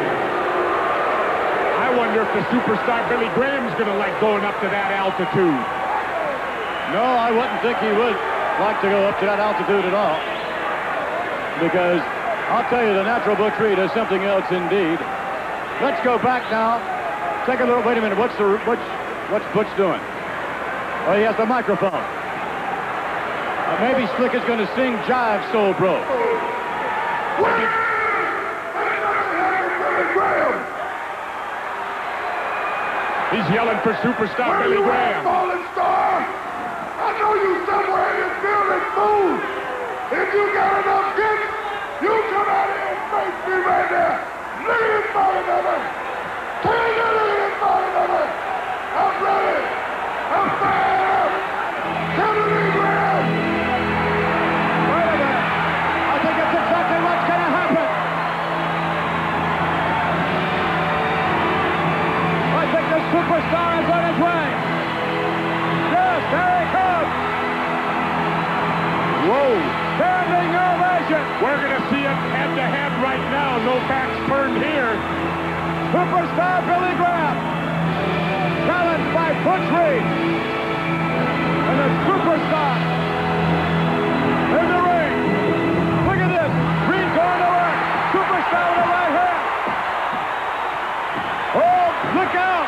I wonder if the superstar Billy Graham's going to like going up to that altitude. No, I wouldn't think he would like to go up to that altitude at all. Because I'll tell you, the natural Butch Reed is something else indeed. Let's go back now. Take a little, wait a minute, what's the, what's, what's Butch doing? Oh, he has the microphone. Uh, maybe Slick is going to sing Jive Soul Bro. He's yelling for superstar Where Billy you Graham. at, falling star? I know you somewhere in this building, fool. If you got enough kids, you come out here and face me right there. Look at his body, brother. I'm ready! I'm there! Come to me, Graham! Wait a minute. I think that's exactly what's going to happen. I think the superstar is on his way. Yes, there he comes. Whoa. Standing ovation. We're going to see it head-to-head right now. No backs turned here. Superstar Billy Graham. Challenged by Butch Reed. And the superstar in the ring. Look at this. Reed going to work. Superstar with the right hand. Oh, look out.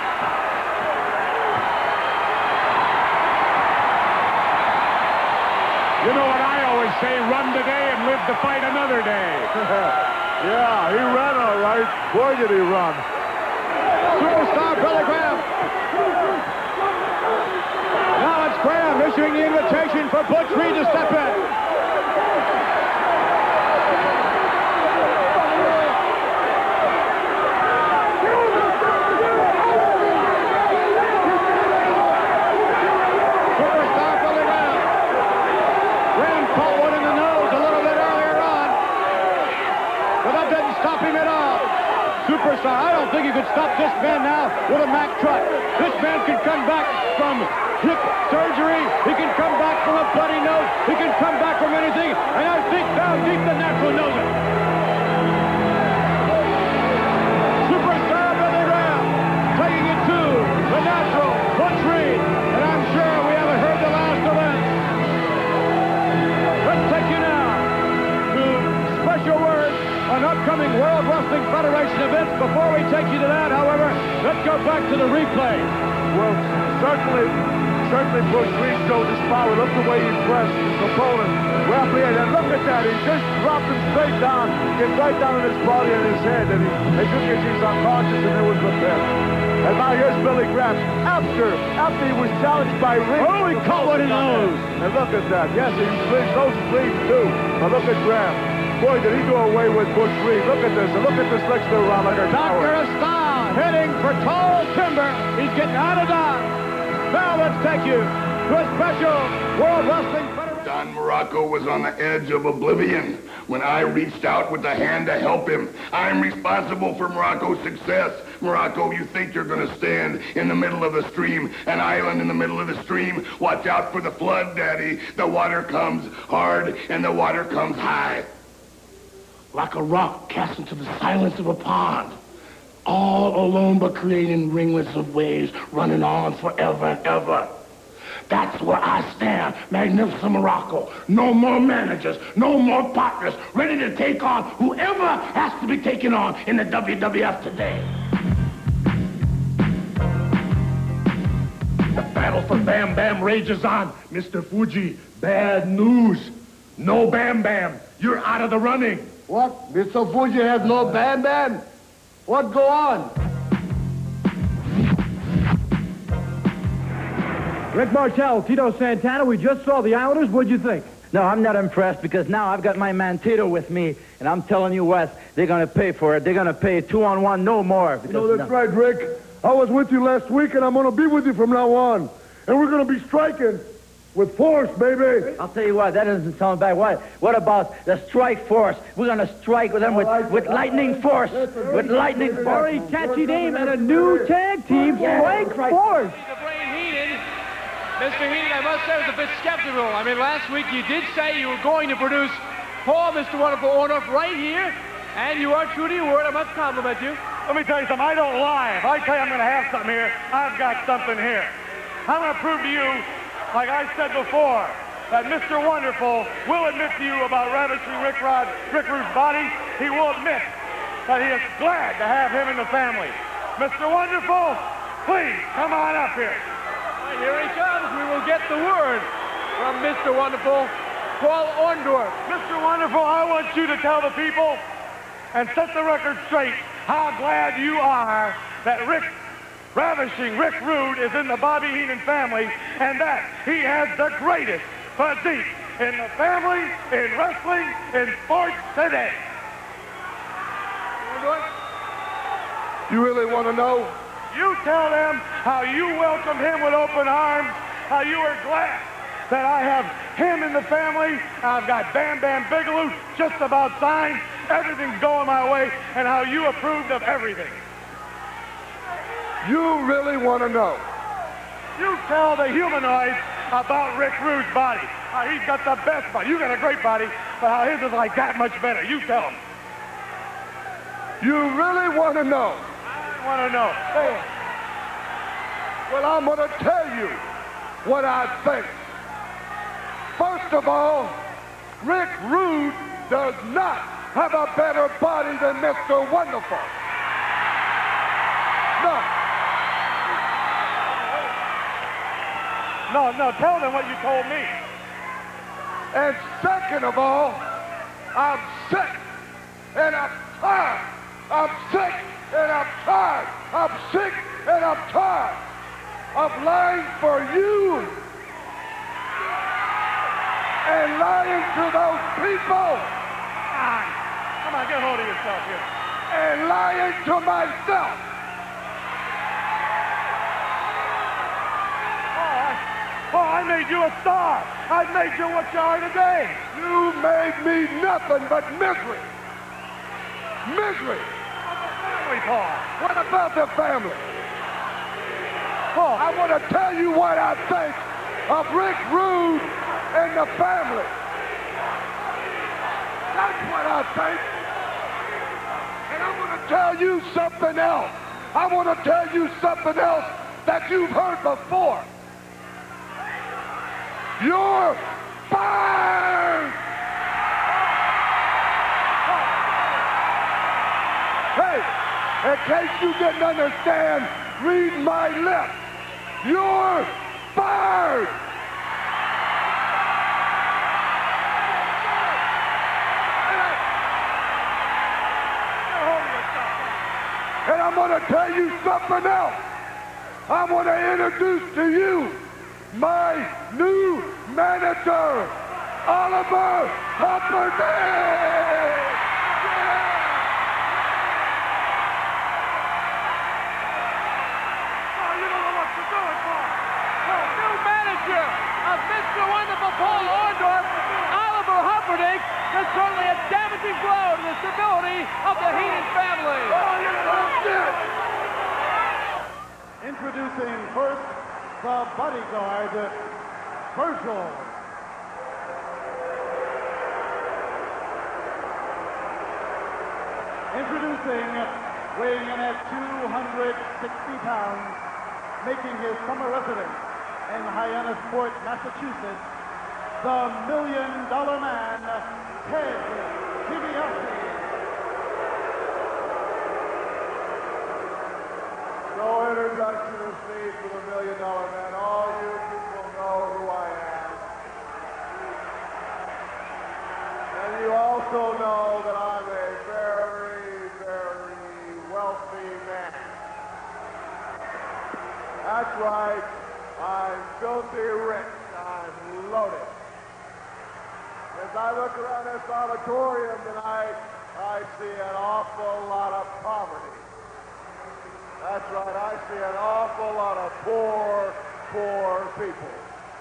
You know what I always say, run today and live to fight another day. Yeah, he ran all right. Boy, did he run. Superstar Billy Graham. Now it's Graham issuing the invitation for Butch Reed to step in. Superstar Billy Graham. Graham caught one in the nose a little bit earlier on, but that didn't stop him at all. Superstar, I don't think you could stop this man now with a Mack truck. This man can come back from hip surgery. He can come back from a bloody nose. He can come back from anything. And I think now deep the natural knows it. Superstar Billy Graham taking it to the natural, Butch Reed. And I'm sure we haven't heard the last of it. Let's take you now to special words on upcoming World Wrestling Federation events. Before we take you to that, however, let's go back to the replay. Well, certainly, certainly Butch Reed showed his power. Look the way he pressed his opponent. Rapidly, and look at that. He just dropped him straight down, get right down on his body and his head, and he, as you can see, he's unconscious, and it was the pin. And now here's Billy Graham. After, after he was challenged by Reed. Oh, he caught one in the nose. And look at that. Yes, he bleeds, nose bleeds too. Now look at Graham. Boy, did he do away with Butch Reed. Look at this, and look at this leg still around like a Doctor tower. Estelle heading for tall timber. He's getting out of Dodge. Now let's take you to a special World Wrestling Federation. Don Morocco was on the edge of oblivion when I reached out with a hand to help him. I'm responsible for Morocco's success. Morocco, you think you're going to stand in the middle of the stream, an island in the middle of the stream? Watch out for the flood, Daddy. The water comes hard and the water comes high. Like a rock cast into the silence of a pond. All alone but creating ringlets of waves running on forever and ever. That's where I stand, Magnificent Morocco. No more managers, no more partners, ready to take on whoever has to be taken on in the W W F today. The battle for Bam Bam rages on. Mister Fuji, bad news. No Bam Bam. You're out of the running. What? Mister Fuji has no Bam Bam? What go on? Rick Martel, Tito Santana, we just saw the Islanders. What'd you think? No, I'm not impressed because now I've got my man Tito with me, and I'm telling you what, they're going to pay for it. They're going to pay two on one, no more. You know, that's right, Rick. I was with you last week, and I'm going to be with you from now on. And we're going to be striking with force, baby. I'll tell you what, that doesn't sound bad. What What about the strike force? We're going to strike with them with, with lightning force. With lightning force. Very catchy name and a new tag team, Strike Force. Mister Heenan, I must say I was a bit skeptical. I mean, last week you did say you were going to produce Paul, Mister Wonderful Orndorff, right here, and you are true to your word. I must compliment you. Let me tell you something. I don't lie. If I tell you I'm going to have something here, I've got something here. I'm going to prove to you, like I said before, that Mister Wonderful will admit to you about ravishing Rick Rod, Rick Rude's body. He will admit that he is glad to have him in the family. Mister Wonderful, please come on up here. Here he comes. We will get the word from Mister Wonderful, Paul Orndorff. Mister Wonderful, I want you to tell the people and set the record straight how glad you are that Rick, ravishing Rick Rude, is in the Bobby Heenan family and that he has the greatest physique in the family, in wrestling, in sports today. Orndorff? You really want to know? You tell them how you welcomed him with open arms, how you were glad that I have him in the family. I've got Bam Bam Bigelow just about signed. Everything's going my way, and how you approved of everything. You really want to know? You tell the humanoids about Rick Rude's body. How he's got the best body. You got a great body, but how his is like that much better. You tell them. You really want to know? I want to know. Hey. Well, I'm going to tell you what I think. First of all, Rick Rude does not have a better body than Mister Wonderful. No. No, no, tell them what you told me. And second of all, I'm sick and I'm tired. I'm sick and I'm tired. I'm sick and I'm tired of lying for you and lying to those people. Come on, come on, get hold of yourself here. And lying to myself. Oh, I, oh, I made you a star. I made you what you are today. You made me nothing but misery. Misery. Paul. What about the family? Paul, I want to tell you what I think of Rick Rude and the family. That's what I think. And I want to tell you something else. I want to tell you something else that you've heard before. You're fired! Hey! In case you didn't understand, read my lips. You're fired! And I'm going to tell you something else. I want to introduce to you my new manager, Oliver Humperdinck! Of Mister Wonderful Paul Orndorff, Oliver Humperdinck is certainly a damaging blow to the stability of the Heenan family. Introducing first the bodyguard, Virgil. Introducing, weighing in at two hundred sixty pounds, making his summer residence in Hyannisport, Massachusetts, the Million Dollar Man, Ted DiBiase. No introduction is need for the Million Dollar Man. All you people know who I am. And you also know that I'm a very, very wealthy man. That's right. I'm filthy rich. I'm loaded. As I look around this auditorium tonight, I see an awful lot of poverty. That's right. I see an awful lot of poor, poor people.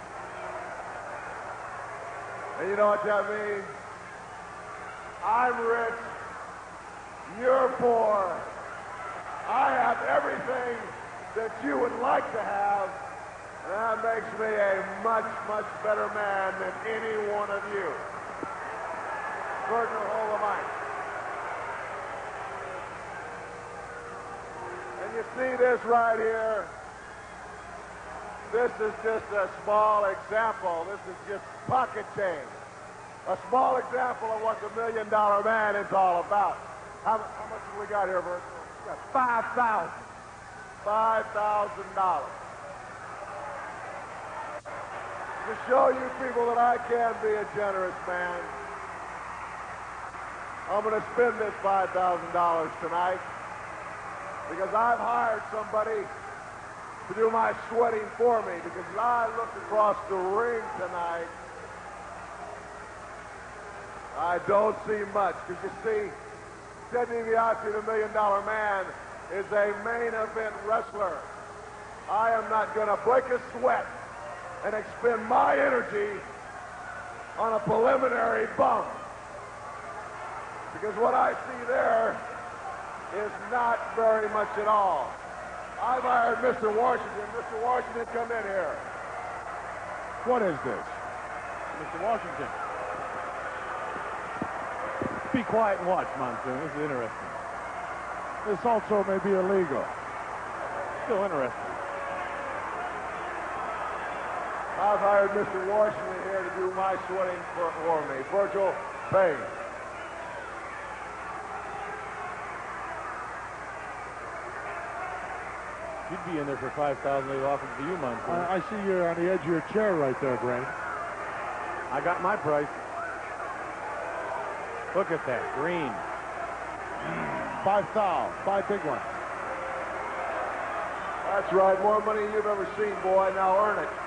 And you know what that means? I'm rich. You're poor. I have everything that you would like to have. And that makes me a much, much better man than any one of you. Gordon, hold the mic. And you see this right here? This is just a small example. This is just pocket change. A small example of what the Million Dollar Man is all about. How, how much have we got here, Bert? We got five thousand dollars. five thousand dollars. To show you people that I can be a generous man, I'm going to spend this five thousand dollars tonight because I've hired somebody to do my sweating for me, because as I look across the ring tonight, I don't see much. Because you see, Ted DiBiase, the Million Dollar Man, is a main event wrestler. I am not going to break a sweat and expend my energy on a preliminary bump. Because what I see there is not very much at all. I've hired Mister Washington. Mister Washington, come in here. What is this? Mister Washington. Be quiet and watch, Monsoon. This is interesting. This also may be illegal. Still interesting. I've hired Mister Washington here to do my sweating for, for me. Virgil, pay. You'd be in there for five thousand dollars they've offered for you, Monsoon. I, I see you're on the edge of your chair right there, Brandon. I got my price. Look at that, green. Five thou, five big ones. That's right, more money than you've ever seen, boy. Now earn it.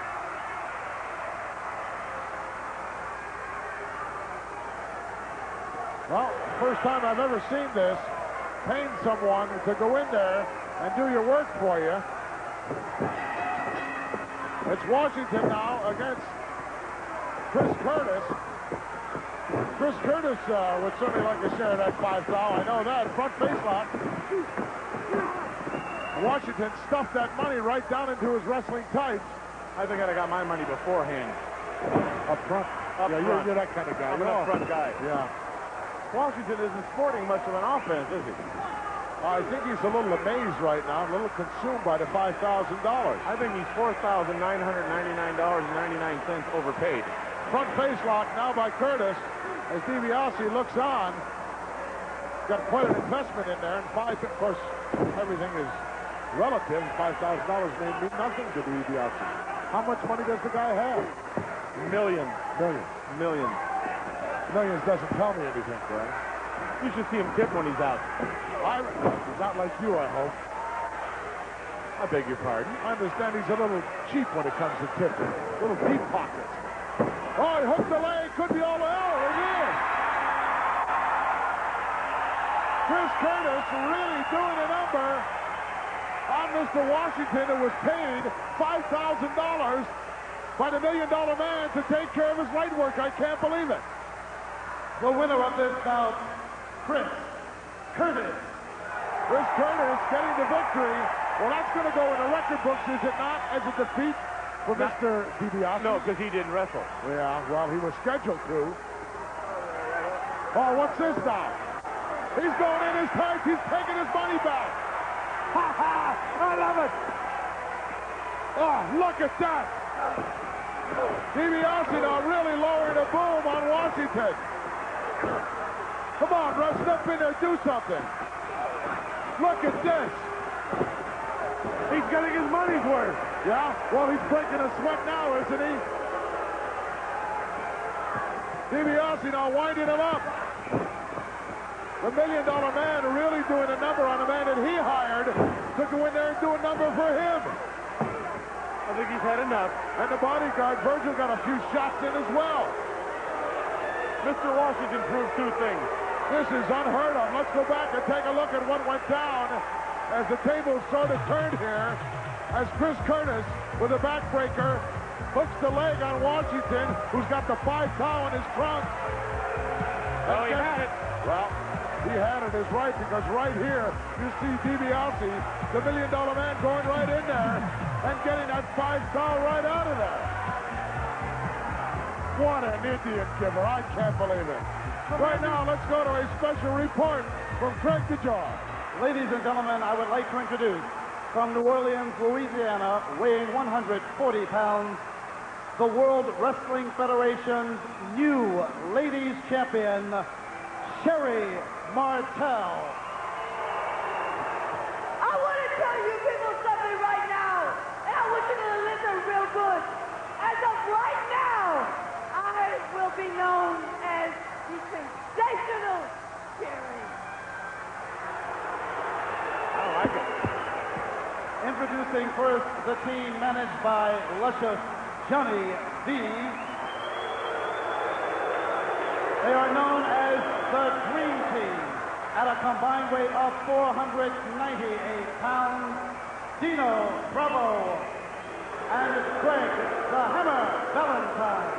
Well, first time I've ever seen this. Paying someone to go in there and do your work for you. It's Washington now against Chris Curtis. Chris Curtis uh, would certainly like to share that five thou. I know that. Front face lock. Washington stuffed that money right down into his wrestling tights. I think I'd have got my money beforehand. Up front. Up yeah, front. You're, you're that kind of guy. I'm you an know. up front guy. Yeah. Washington isn't sporting much of an offense, is he? I think he's a little amazed right now, a little consumed by the five thousand dollars. I think he's four thousand nine hundred ninety-nine dollars and ninety-nine cents overpaid. Front face lock now by Curtis as DiBiase looks on. Got quite an investment in there, and five, of course, everything is relative. five thousand dollars may mean nothing to DiBiase. How much money does the guy have? Millions. Millions. Millions. Millions doesn't tell me anything, Brad. You should see him tip when he's out. I, not like you, I hope. I beg your pardon. I understand he's a little cheap when it comes to tipping. Little deep pockets. Oh, he hooked the leg. Could be all the hell. It is. Chris Curtis really doing a number on Mister Washington, who was paid five thousand dollars by the Million Dollar Man to take care of his leg work. I can't believe it. The winner of this bout, Chris Curtis. Chris Curtis getting the victory. Well, that's going to go in the record books, is it not, as a defeat for not, Mister DiBiase? No, because he didn't wrestle. Yeah, well, he was scheduled to. Oh, what's this now? He's going in his tights. He's taking his money back. Ha ha! I love it. Oh, look at that. DiBiase now really lowering the boom on Washington. Come on, Russ, step in there, do something. Look at this. He's getting his money's worth. Yeah? Well, he's breaking a sweat now, isn't he? DiBiase now winding him up. The Million Dollar Man really doing a number on a man that he hired to go in there and do a number for him. I think he's had enough. And the bodyguard, Virgil, got a few shots in as well. Mister Washington proved two things. This is unheard of. Let's go back and take a look at what went down as the tables sort of turned here, as Chris Curtis, with a backbreaker, hooks the leg on Washington, who's got the five thou in his trunk. Well, he had it. Well, he had it is right, because right here, you see DiBiase, the Million Dollar Man, going right in there and getting that five thou right out of there. What an Indian giver. I can't believe it. Right now, let's go to a special report from Craig DeJar. Ladies and gentlemen, I would like to introduce from New Orleans, Louisiana, weighing one hundred forty pounds, the World Wrestling Federation's new ladies champion, Sherry Martel. I want to tell you people something right now, and I want you to listen real good. As of right now, I will be known as the sensational Sherry. I like it. Introducing first the team managed by luscious Johnny V. They are known as the Dream Team. at a combined weight of four hundred ninety-eight pounds, Dino Bravo and Greg the Hammer Valentine.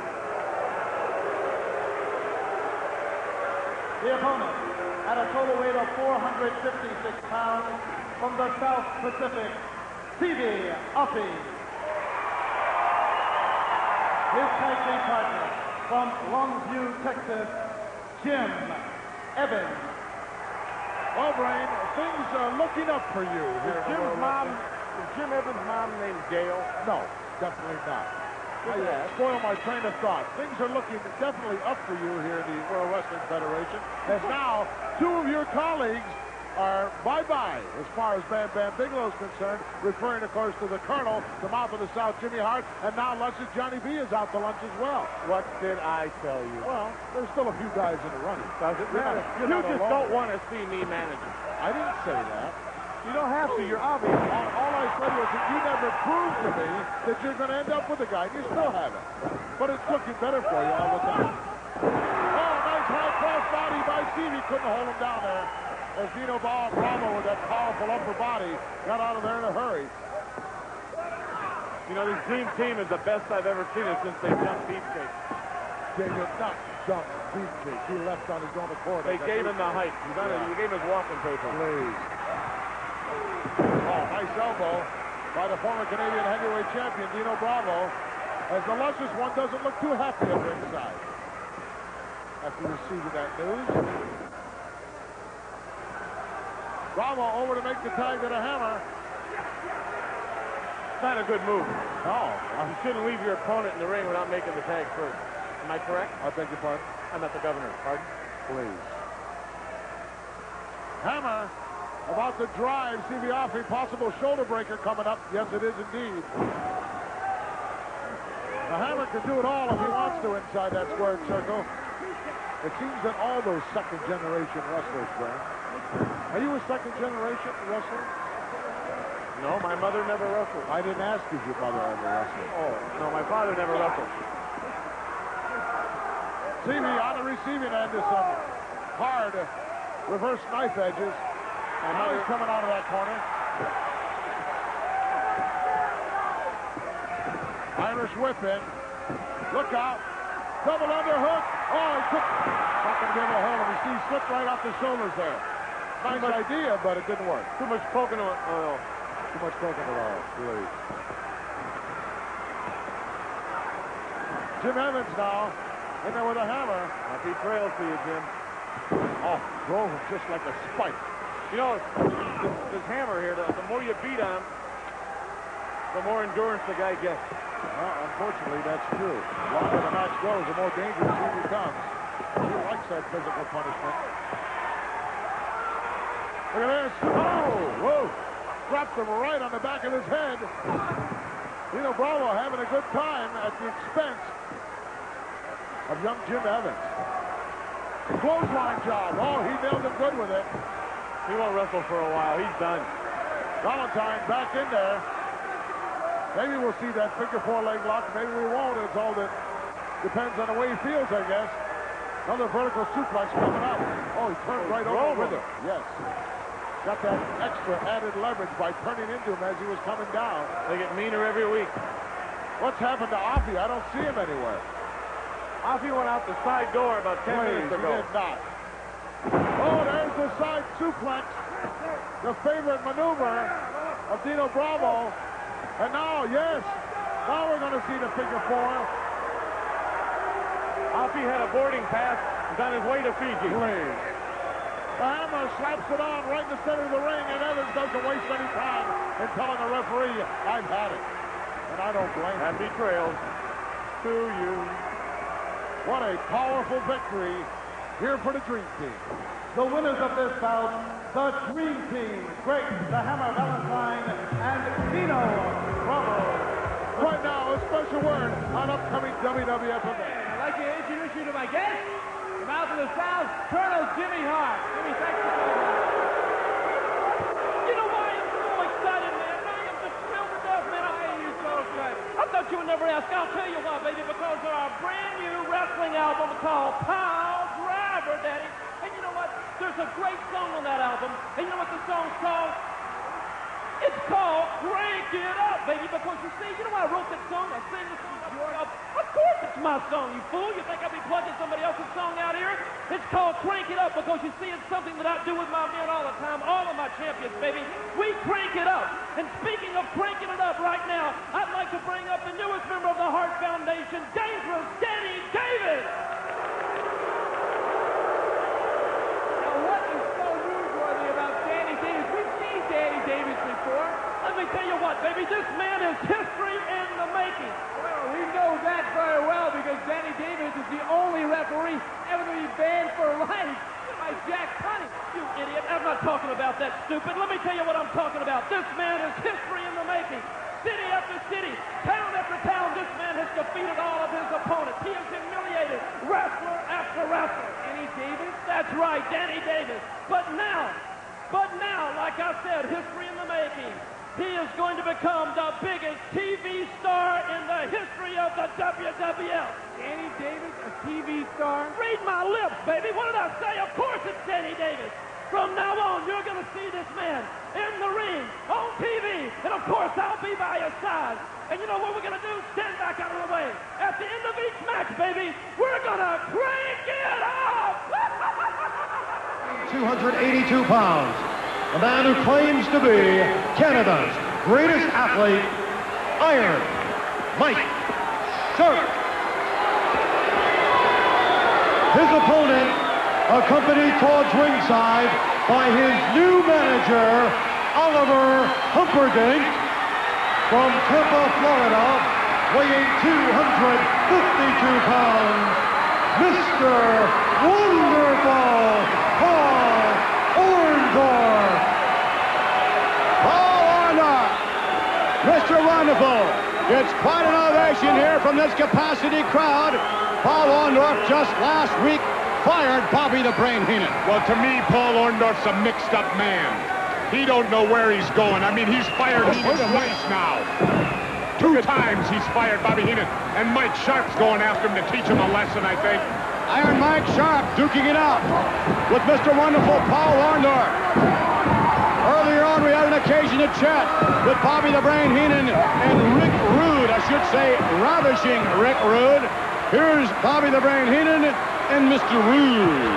The opponent at a total weight of four hundred fifty-six pounds from the South Pacific, Stevie Uffy. His tag team partner from Longview, Texas, Jim Evans. Well, Brain, things are looking up for you here. Is Jim's mom, is Jim Evans' mom named Gail? No, definitely not. I I spoil my train of thought. Things are looking definitely up for you here in the World Wrestling Federation, as now two of your colleagues are bye-bye as far as Bam Bam Bigelow is concerned, referring, of course, to the Colonel, the mouth of the South, Jimmy Hart, and now Luscious Johnny B is out to lunch as well. What did I tell you? Well, there's still a few guys in the running. Does it matter? You're You not just alone. don't want to see me managing. I didn't say that. You don't have to. You're obvious. All, all I said was that you never proved to me that you're going to end up with a guy, and you still haven't. But it's looking better for you all the time. Oh, nice high cross body by Stevie. Couldn't hold him down there. As Dino Bravo with that powerful upper body got out of there in a hurry. You know, this dream team is the best I've ever seen it since they jumped Beefcake. They did not jump Beefcake. He left on his own accord. They gave him the height. You got Yeah. You gave him his walking paper. Please. Oh, nice elbow by the former Canadian heavyweight champion, Dino Bravo, as the Luscious One doesn't look too happy at ringside after receiving that news. Bravo over to make the tag to the Hammer. It's not a good move. No. You shouldn't leave your opponent in the ring without making the tag first. Am I correct? I beg your pardon? I'm at the governor. Pardon? Please. Hammer about to drive Stevie Uffy. Possible shoulder breaker coming up. Yes, it is indeed. The Hammer can do it all if he wants to inside that squared circle. It seems that all those second-generation wrestlers, Brent. Are you a second-generation wrestler? No, my mother never wrestled. I didn't ask if your mother ever wrestled. Oh, no, my father never wrestled. Stevie on the receiving end is some hard reverse knife edges. And now he's coming out of that corner. Irish whip in. Look out. Double underhook. Oh, he took. Not going to be able to hold him. You see, he slipped right off the shoulders there. Nice much, idea, but it didn't work. Too much coconut oil. Too much coconut oil, please. Jim Evans now in there with a hammer. Happy trails to you, Jim. Oh, drove him just like a spike. You know, this, this hammer here, the, the more you beat on him, the more endurance the guy gets. Well, unfortunately, that's true. The longer the match goes, the more dangerous he becomes. He likes that physical punishment. Look at this. Oh, whoa. Dropped him right on the back of his head. Dino Bravo having a good time at the expense of young Jim Evans. Clothesline job. Oh, he nailed him good with it. He won't wrestle for a while. He's done. Valentine back in there. Maybe we'll see that figure four leg lock. Maybe we won't. It's all that depends on the way he feels, I guess. Another vertical suplex coming up. Oh, he turned right over with it. Yes. Got that extra added leverage by turning into him as he was coming down. They get meaner every week. What's happened to Uffy? I don't see him anywhere. Uffy went out the side door about ten Please, minutes ago. He did not. Oh, there's the side suplex. The favorite maneuver of Dino Bravo. And now, yes, now we're going to see the figure four. Uffy had a boarding pass. He's on his way to Fiji. Please. The Hammer slaps it on right in the center of the ring, and Evans doesn't waste any time in telling the referee, I've had it. And I don't blame him. Happy trails to you. What a powerful victory here for the Dream Team. The winners of this bout, the Dream Team, Greg the Hammer Valentine and Dino Bravo. Right now, a special word on upcoming W W F events. I'd like to introduce you to my guest, from out of the South, Colonel Jimmy Hart. Jimmy, thanks for coming out. You know why I'm so excited, man? I am just thrilled to death, man. I hear you so excited. I thought you would never ask. I'll tell you why, baby, because of our brand new wrestling album called Power Driver, Daddy. And you know what? There's there's a great song on that album. And you know what the song's called? It's called Crank It Up, baby, because you see, you know why I wrote that song? I sang this song up. Of course it's my song, you fool. You think I'll be plugging somebody else's song out here? It's called Crank It Up because you see, it's something that I do with my men all the time, all of my champions, baby. We crank it up. And speaking of cranking it up right now, I'd like to bring up the newest member of the Hart Foundation, Dangerous Danny Davis. Now, what is so newsworthy about Danny Davis? We've seen Danny Davis before. Let me tell you what, baby, this man is history in the making. Well, we know that very well because Danny Davis is the only referee ever to be banned for life by Jack Tunney. You idiot. I'm not talking about that, stupid. Let me tell you what I'm talking about. This man is history in the making. City after city, town after town, this man has defeated all of his opponents. He has humiliated wrestler after wrestler. Danny Davis? That's right, Danny Davis. But now, but now, like I said, history in the making. He is going to become the biggest T V star in the history of the W W F. Danny Davis, a T V star? Read my lips, baby. What did I say? Of course it's Danny Davis. From now on, you're going to see this man in the ring, on T V, and of course, I'll be by your side. And you know what we're going to do? Stand back out of the way. At the end of each match, baby, we're going to crank it up! two hundred eighty-two pounds. The man who claims to be Canada's greatest athlete, Iron Mike Sharp. His opponent, accompanied towards ringside by his new manager, Oliver Humperdinck, from Tampa, Florida, weighing two hundred fifty-two pounds, Mister Wonderful Paul Orndorff. Paul Orndorff, Mister Wonderful, gets quite an ovation here from this capacity crowd. Paul Orndorff just last week fired Bobby the Brain Heenan. Well, to me, Paul Orndorff's a mixed-up man. He don't know where he's going. I mean, he's fired Heenan twice now. Two times he's fired Bobby Heenan, and Mike Sharp's going after him to teach him a lesson, I think. Iron Mike Sharp duking it out with Mister Wonderful Paul Orndorff. Earlier on, we had an occasion to chat with Bobby the Brain Heenan and Rick Rude. I should say, ravishing Rick Rude. Here's Bobby the Brain Heenan and Mister Rude.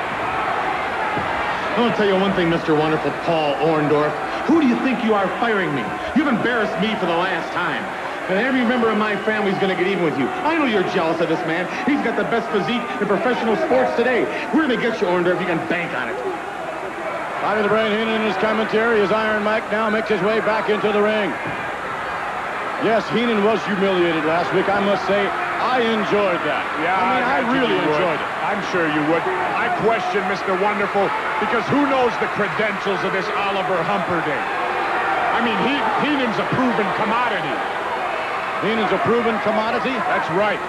I'll tell you one thing, Mister Wonderful Paul Orndorff. Who do you think you are firing me? You've embarrassed me for the last time. And every member of my family's going to get even with you. I know you're jealous of this man. He's got the best physique in professional sports today. We're going to get you, Orndorff. You can bank on it. Bobby the Brain Heenan in his commentary as Iron Mike now makes his way back into the ring. Yes, Heenan was humiliated last week. I must say, I enjoyed that. Yeah, I mean, I, I really you enjoyed would. it. I'm sure you would. I question Mister Wonderful because who knows the credentials of this Oliver Humperdinck? I mean, he, Heenan's a proven commodity. Heenan's a proven commodity? That's right.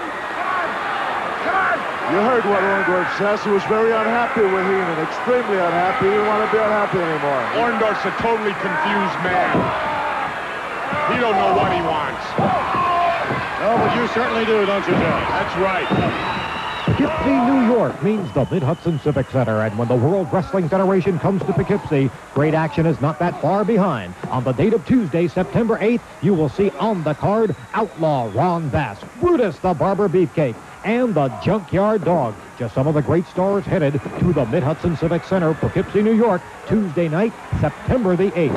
You heard what Orndorff says. He was very unhappy with Heenan, extremely unhappy. He didn't want to be unhappy anymore. Orndorff's a totally confused man. He don't know what he wants. Oh, but you certainly do, don't you, Joe? That's right. Poughkeepsie, New York means the Mid-Hudson Civic Center, and when the World Wrestling Federation comes to Poughkeepsie, great action is not that far behind. On the date of Tuesday, September eighth, you will see on the card Outlaw Ron Bass, Brutus the Barber Beefcake, and the Junkyard Dog. Just some of the great stars headed to the Mid-Hudson Civic Center, Poughkeepsie, New York, Tuesday night, September the eighth.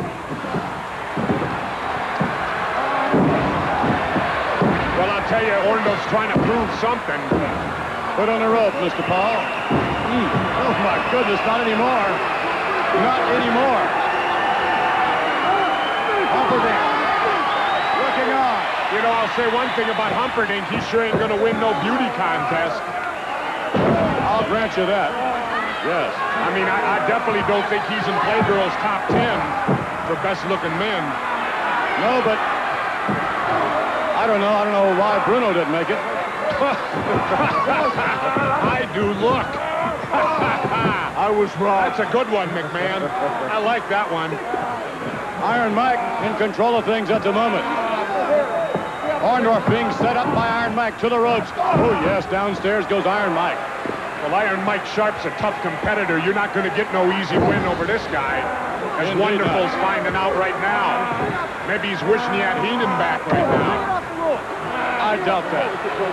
Well, I'll tell you, Orndorff's trying to prove something. Put on the rope, Mister Paul. Mm. Oh, my goodness, not anymore. Not anymore. Humperdinck looking on. You know, I'll say one thing about Humperdinck. He sure ain't going to win no beauty contest. I'll grant you that. Yes. I mean, I, I definitely don't think he's in Playgirl's top ten for best-looking men. No, but I don't know. I don't know why Bruno didn't make it. I do look. I was wrong. That's a good one, McMahon. I like that one. Iron Mike in control of things at the moment. Orndorff being set up by Iron Mike to the ropes. Oh, yes, downstairs goes Iron Mike. Well, Iron Mike Sharp's a tough competitor. You're not going to get no easy win over this guy. As Wonderful's finding out right now. Maybe he's wishing he had Heenan back right now. I doubt that.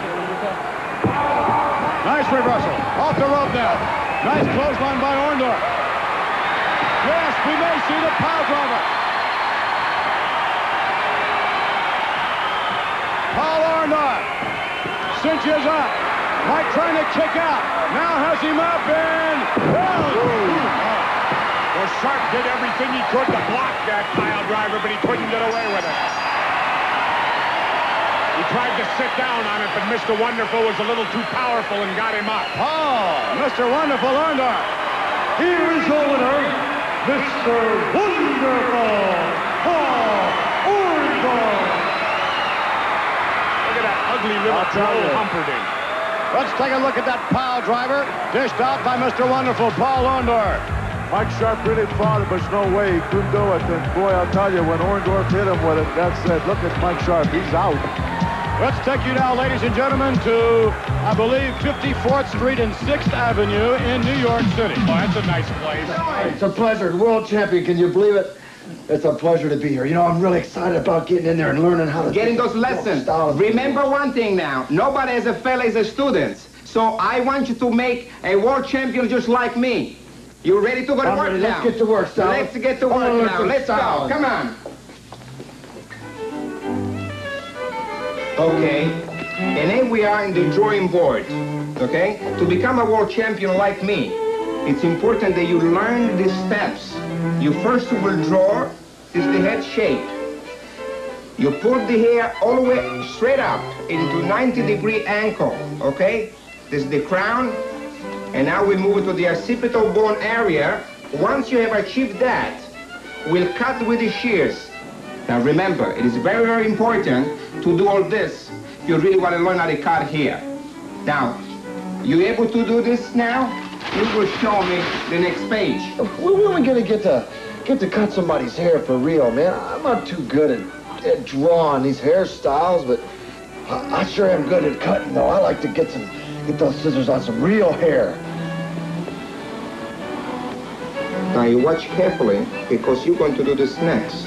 Nice reversal. Off the rope now. Nice clothesline by Orndorff. Yes, we may see the pile driver. Paul Orndorff cinches up. Mike trying to kick out. Now has him up and... Well, Sharp did everything he could to block that pile driver, but he couldn't get away with it. He tried to sit down on it, but Mister Wonderful was a little too powerful and got him up. Oh, Mister Wonderful Orndorff. Here is your winner, Mister Wonderful Paul Orndorff. Look at that ugly little Joe Humperdinck. Let's take a look at that pile driver, dished out by Mister Wonderful Paul Orndorff. Mike Sharp really fought it, but there's no way he couldn't do it. And boy, I'll tell you, when Orndorff hit him with it, that's it. Look at Mike Sharp, he's out. Let's take you now, ladies and gentlemen, to, I believe, fifty-fourth Street and sixth Avenue in New York City. Oh, that's a nice place. It's a pleasure. World champion, can you believe it? It's a pleasure to be here. You know, I'm really excited about getting in there and learning how to... Getting those lessons. Remember one thing now. Nobody as a fella is a student. So I want you to make a world champion just like me. You ready to go to I'm work ready. now? Let's get to work, Sal. Let's get to work now. Let's go. Come on. Okay. And then we are in the drawing board. Okay? To become a world champion like me, it's important that you learn the steps. You first will draw is the head shape. You put the hair all the way straight up into ninety degree angle. Okay? This is the crown. And now we move to the occipital bone area. Once you have achieved that, we'll cut with the shears. Now remember, it is very, very important to do all this if you really want to learn how to cut here. Now, you able to do this now? You will show me the next page. When are we gonna get to get to cut somebody's hair for real, man? I'm not too good at, at drawing these hairstyles, but I, I sure am good at cutting, though. I like to get some get those scissors on some real hair. Now you watch carefully, because you're going to do this next.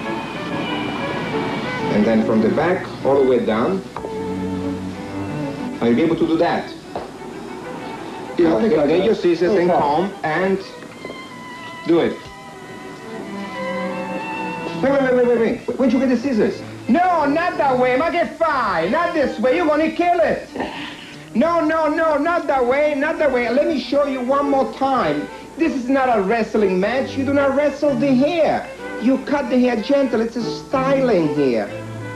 And then from the back all the way down. Are you able to do that? Yeah, I think I get got your scissors no and problem. comb and do it. Wait, wait, wait, wait, wait, wait. Where'd you get the scissors? No, not that way. Make it fine. Not this way. You're gonna kill it. No, no, no, not that way, not that way. Let me show you one more time. This is not a wrestling match. You do not wrestle the hair. You cut the hair gentle. It's a styling here.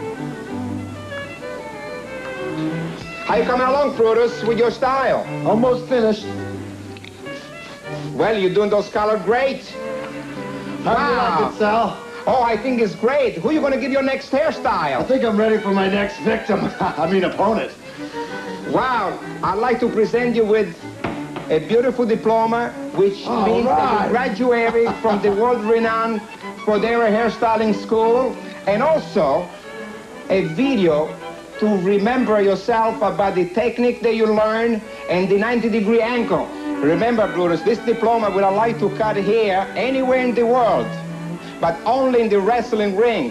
How you coming along, Brutus, with your style? Almost finished. Well, you're doing those colors great. How do you like it, Sal? Oh, I think it's great. Who are you going to give your next hairstyle? I think I'm ready for my next victim. I mean, opponent. Wow. I'd like to present you with a beautiful diploma, which All means right. that you graduated from the world-renowned Cordero Hairstyling School, and also a video to remember yourself about the technique that you learned and the ninety degree angle. Remember, Brutus, this diploma will allow you to cut hair anywhere in the world, but only in the wrestling ring.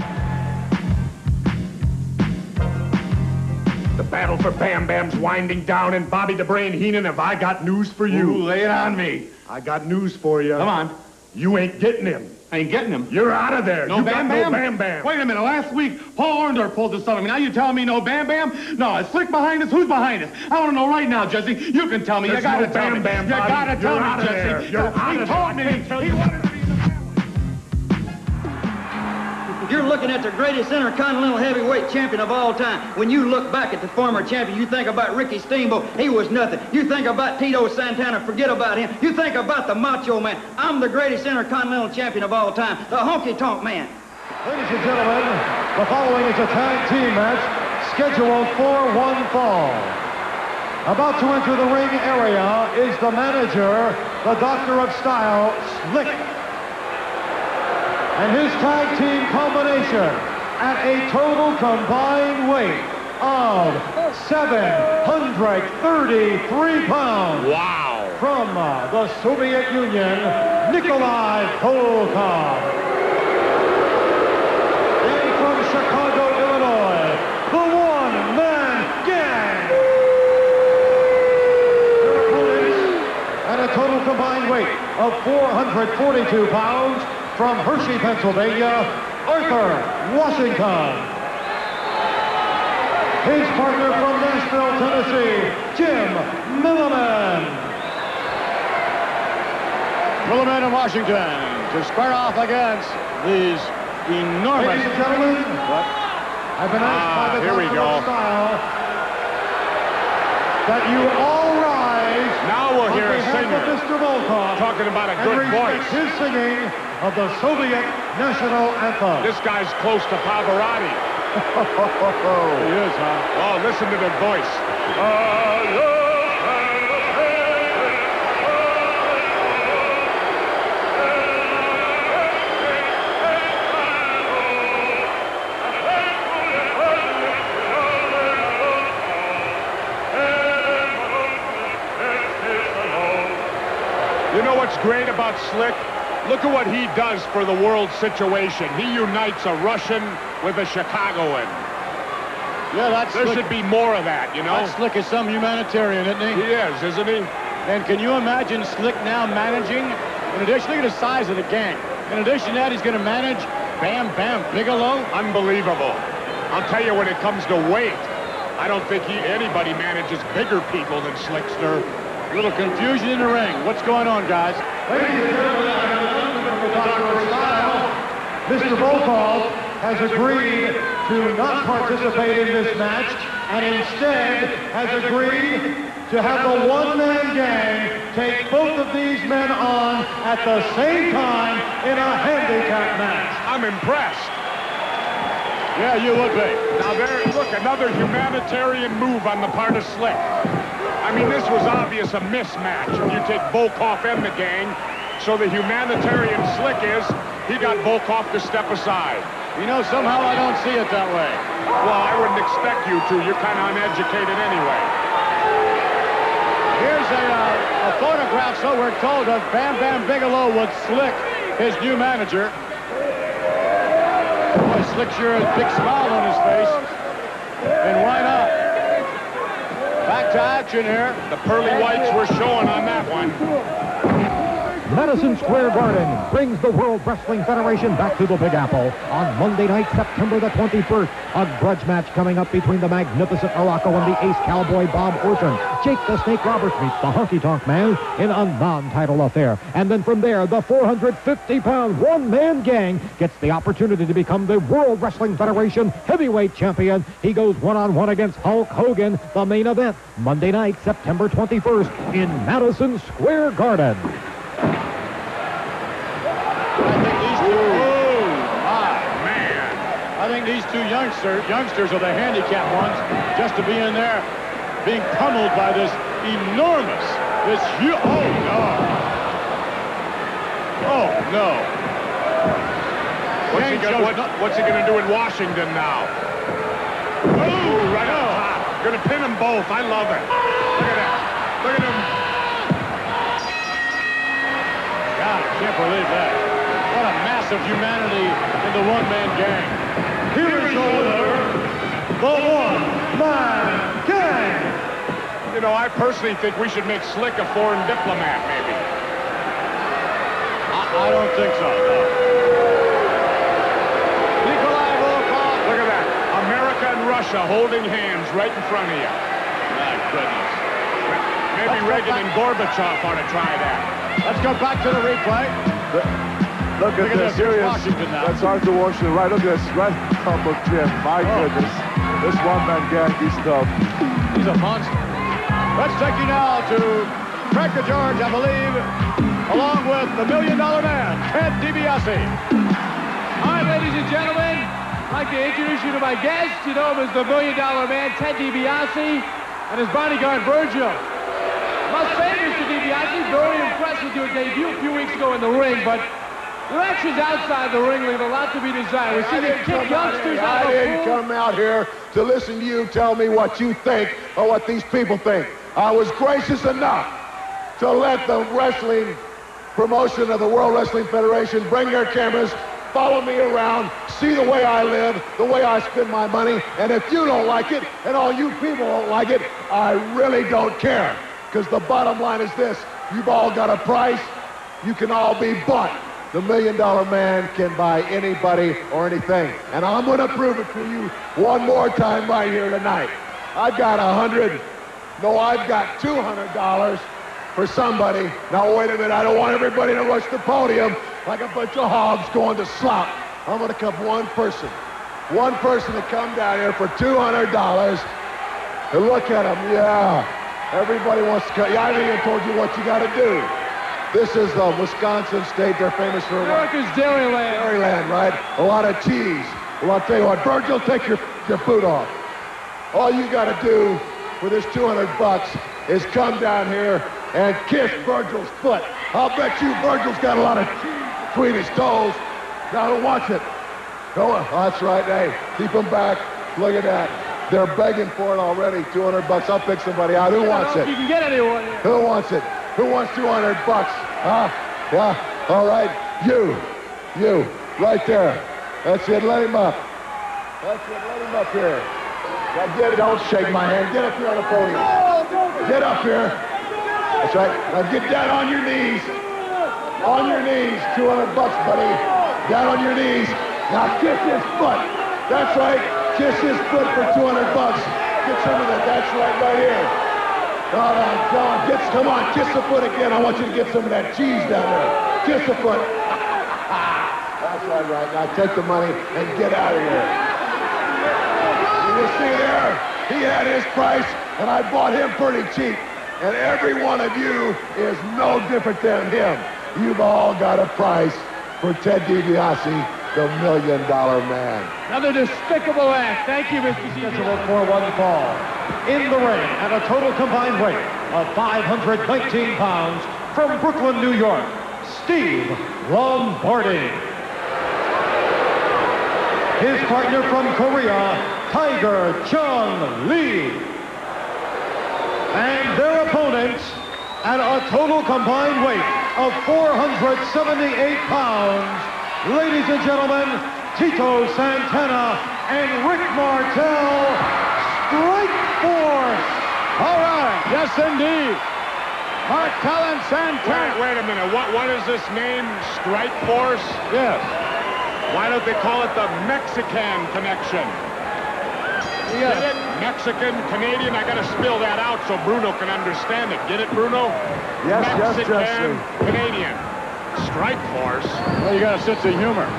The battle for Bam Bam's winding down, and Bobby the Brain Heenan, have I got news for you. Ooh, lay it on me. I got news for you. Come on. You ain't getting him. I ain't getting him. You're out of there. No you Bam got Bam? no Bam Bam. Wait a minute. Last week, Paul Orndorff pulled this on me. Now you're telling me no Bam Bam? No, it's Slick behind us. Who's behind us? I want to know right now, Jesse. You can tell me. There's you gotta no tell Bam me. Bam, you Bobby. gotta You're tell out me, of Jesse. there. You're he out of told there. me. I can't tell He you. wanted to be in the family. You're looking at the greatest intercontinental heavyweight champion of all time. When you look back at the former champion, you think about Ricky Steamboat, he was nothing. You think about Tito Santana, forget about him. You think about the Macho Man. I'm the greatest intercontinental champion of all time, the Honky Tonk Man. Ladies and gentlemen, the following is a tag team match scheduled for one fall. About to enter the ring area is the manager, the Doctor of Style, Slick. And his tag team combination at a total combined weight of seven hundred thirty-three pounds. Wow. From uh, the Soviet Union, Nikolai Volkov. And from Chicago, Illinois, the one-man gang. Their opponents at a total combined weight of four hundred forty-two pounds from Hershey, Pennsylvania, Arthur Washington. His partner from Nashville, Tennessee, Jim Milliman. Milliman in Washington to square off against these enormous... Ladies and gentlemen, what? I've been asked Ah, by the here we Doctor of go. Style that you all rise. Now we'll hear a on behalf singer of Mister Volkov talking about a and good respect voice. his singing of the Soviet national anthem. This guy's close to Pavarotti. He is, huh? Oh, listen to the voice. You know what's great about Slick? Look at what he does for the world situation. He unites a Russian with a Chicagoan. Yeah, that's There Slick. should be more of that, you know? That Slick is some humanitarian, isn't he? He is, isn't he? And can you imagine Slick now managing, in addition, look at the size of the gang. In addition to that, he's going to manage Bam Bam Bigelow. Unbelievable. I'll tell you, when it comes to weight, I don't think he, anybody manages bigger people than Slickster. A little confusion in the ring. What's going on, guys? Ladies and gentlemen, the Doctor of Style, Mister Volkov has agreed to not participate in this match and instead has agreed to have the one-man gang take both of these men on at the same time in a handicap match. I'm impressed. Yeah, you would be. Now there, look, another humanitarian move on the part of Slick. I mean, this was obvious a mismatch. If you take Volkov and the gang, so the humanitarian Slick is, he got Volkov to step aside. You know, somehow I don't see it that way. Well, I wouldn't expect you to. You're kind of uneducated anyway. Here's a, uh, a photograph, so we're told, of Bam Bam Bigelow with Slick, his new manager. Boy, Slick sure has a big smile on his face. And why not? Back to action here. The pearly whites were showing on that one. Madison Square Garden brings the World Wrestling Federation back to the Big Apple on Monday night, September the twenty-first. A grudge match coming up between the magnificent Morocco and the ace cowboy Bob Orton. Jake the Snake Roberts meets the Honky Tonk Man in a non-title affair. And then from there, the four hundred fifty pound one-man gang gets the opportunity to become the World Wrestling Federation heavyweight champion. He goes one-on-one against Hulk Hogan, the main event, Monday night, September twenty-first in Madison Square Garden. I think these two youngsters, youngsters are the handicapped ones, just to be in there being pummeled by this enormous, this huge, oh no. Oh no. What's he, gonna, what, what's he gonna do in Washington now? Ooh, right on top. Gonna pin them both. I love it. Look at that. Look at him. God, I can't believe that. What a massive humanity in the one-man gang. Here is your winner, the one-man gang. You know, I personally think we should make Slick a foreign diplomat, maybe. I, I don't think so, no. Nikolai Volkov. Look at that. America and Russia holding hands right in front of you. My goodness. Maybe Let's Reagan and Gorbachev ought to try that. Let's go back to the replay. The, look at Look at this. this. Here he is. Washington now. That's Arthur Washington. Right, look at this. Right top of Jim. My Oh. goodness. This one-man gang, he's tough. He's a monster. Let's take you now to Craig George, I believe, along with the Million Dollar Man, Ted DiBiase. All right, ladies and gentlemen, I'd like to introduce you to my guest. You know him as the Million Dollar Man, Ted DiBiase, and his bodyguard, Virgil. I must say, Mister DiBiase, very impressed with your debut a few weeks ago in the ring, but Your actions outside the ring leave a lot to be desired. We see you kick youngsters I out of didn't the pool. come out here to listen to you tell me what you think or what these people think. I was gracious enough to let the wrestling promotion of the World Wrestling Federation bring their cameras, follow me around, see the way I live, the way I spend my money, and if you don't like it, and all you people don't like it, I really don't care. Because the bottom line is this, you've all got a price, you can all be bought. The Million Dollar Man can buy anybody or anything. And I'm going to prove it to you one more time right here tonight. I've got a hundred, no, I've got two hundred dollars for somebody. Now, wait a minute, I don't want everybody to rush the podium like a bunch of hogs going to slop. I'm going to come one person, one person to come down here for two hundred dollars. And look at them, yeah. Everybody wants to come. Yeah, I haven't even told you what you got to do. This is the Wisconsin state. They're famous for America's Dairyland. Dairyland, right? A lot of cheese. Well, I'll tell you what, Virgil, take your, your boot off. All you got to do for this two hundred bucks is come down here and kiss Virgil's foot. I'll bet you Virgil's got a lot of cheese between his toes. Now, watch it. Go on. Oh, that's right. Hey, keep them back. Look at that. They're begging for it already. two hundred bucks. I'll pick somebody out. Who wants it? You can get anyone here. Who wants it? Who wants two hundred bucks? Huh? Yeah. All right. You. You. Right there. That's it. Let him up. That's it. Let him up here. Now get it. Don't shake my hand. Get up here on the podium. Get up here. That's right. Now get down on your knees. On your knees. two hundred bucks, buddy. Down on your knees. Now kiss his foot. That's right. Kiss his foot for two hundred bucks. Get some of that. That's right, right here. Come on, come on, get, come on, kiss the foot again. I want you to get some of that cheese down there. Kiss the foot. That's right, right. Now take the money and get out of here. You see there, he had his price, and I bought him pretty cheap. And every one of you is no different than him. You've all got a price for Ted DiBiase, the Million Dollar Man. Another despicable act. Thank you, Mister Scheduled for one fall. In the ring at a total combined weight of five hundred nineteen pounds from Brooklyn, New York, Steve Lombardi. His partner from Korea, Tiger Chung Lee. And their opponents at a total combined weight of four hundred seventy-eight pounds, ladies and gentlemen, Tito Santana and Rick Martel. Strike Force! All right, yes indeed. Martel and Santana. Wait, wait a minute, what, what is this name? Strike Force? Yes. Why don't they call it the Mexican Connection? Yes. Get it? Mexican, Canadian, I gotta spill that out so Bruno can understand it. Get it, Bruno? Yes, Mexican, yes, Jesse. Canadian. Strike Force. Well, you got a sense of humor.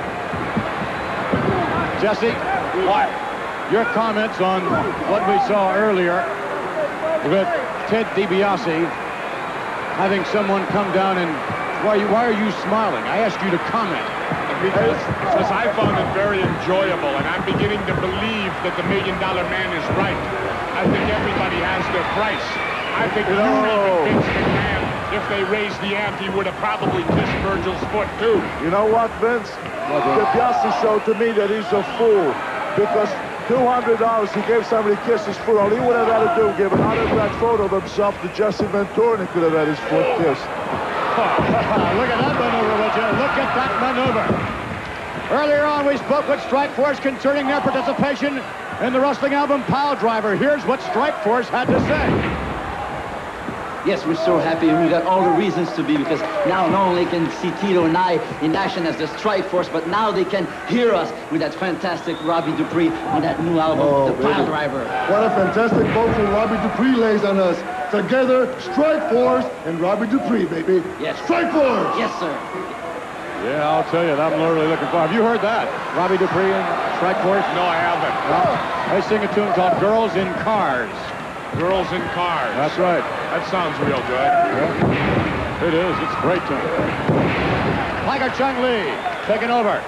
Jesse, What? your comments on what we saw earlier with Ted DiBiase having someone come down and why, you, why are you smiling? I asked you to comment. Because, because I found it very enjoyable, and I'm beginning to believe that the Million Dollar Man is right. I think everybody has their price. I think No. Rudy Vince McMahon, if they raised the ante, he would have probably kissed Virgil's foot, too. You know what, Vince? DiBiase showed to me that he's a fool because two hundred dollars he gave somebody to kiss his foot. All he would have had to do give an autographed photo of himself to Jesse Ventura, and he could have had his foot kissed. Look at that maneuver, would you? Look at that maneuver. Earlier on, we spoke with Strike Force concerning their participation in the wrestling album Pile Driver. Here's what Strike Force had to say. Yes, we're so happy, and we got all the reasons to be, because now not only can see Tito and I in action as the Strike Force, but now they can hear us with that fantastic Robbie Dupree on that new album, Oh, The baby. Pile Driver. What a fantastic vocal Robbie Dupree lays on us. Together, Strike Force and Robbie Dupree, baby. Yes. Strike Force! Yes, sir. Yeah, I'll tell you, I'm literally looking for. Have you heard that? Robbie Dupree and Strike Force? No, I haven't. They sing a tune called Girls in Cars. Girls in Cars. That's right. That sounds real good. Yeah. It is. It's a great tune. Tiger Chung Lee taking over.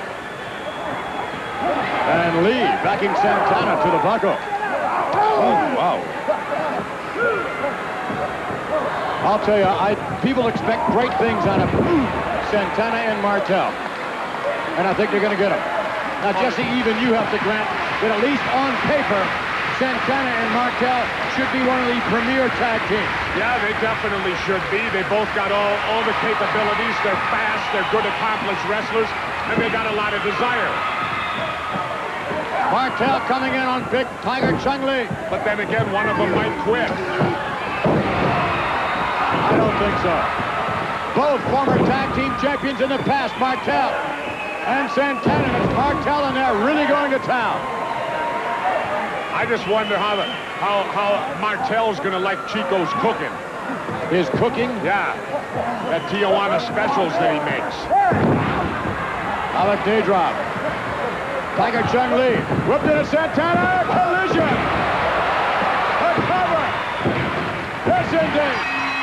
And Lee backing Santana to the buckle. Oh, wow. I'll tell you, I people expect great things out of Santana and Martel. And I think they're going to get them. Now, Jesse, even you have to grant that at least on paper, Santana and Martel should be one of the premier tag teams. Yeah, they definitely should be. They both got all, all the capabilities. They're fast, they're good, accomplished wrestlers, and they got a lot of desire. Martel coming in on Big Tiger Chung-Lee. But then again, one of them might quit. I don't think so. Both former tag team champions in the past, Martel and Santana. It's Martel, and they're really going to town. I just wonder how the, how how Martel's going to like Chico's cooking. His cooking? Yeah. That Tijuana specials that he makes. Alec day drop. Tiger Chung-Lee whipped into Santana. Collision. A cover. Yes, indeed.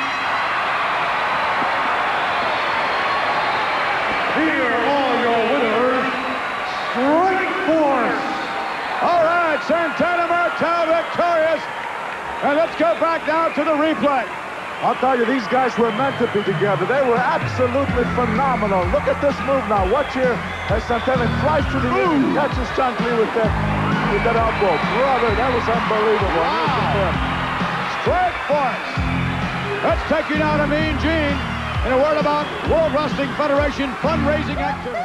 Here are all your winners, Strike Force. All right, Santana Martel victorious. And let's go back now to the replay. I'll tell you, these guys were meant to be together. They were absolutely phenomenal. Look at this move now. Watch here as Santana flies to the ring, catches Chung-Lee with that, with that elbow. Brother, that was unbelievable. Wow. Strike Force. Let's take you now to Mean Gene and a word about World Wrestling Federation fundraising activity.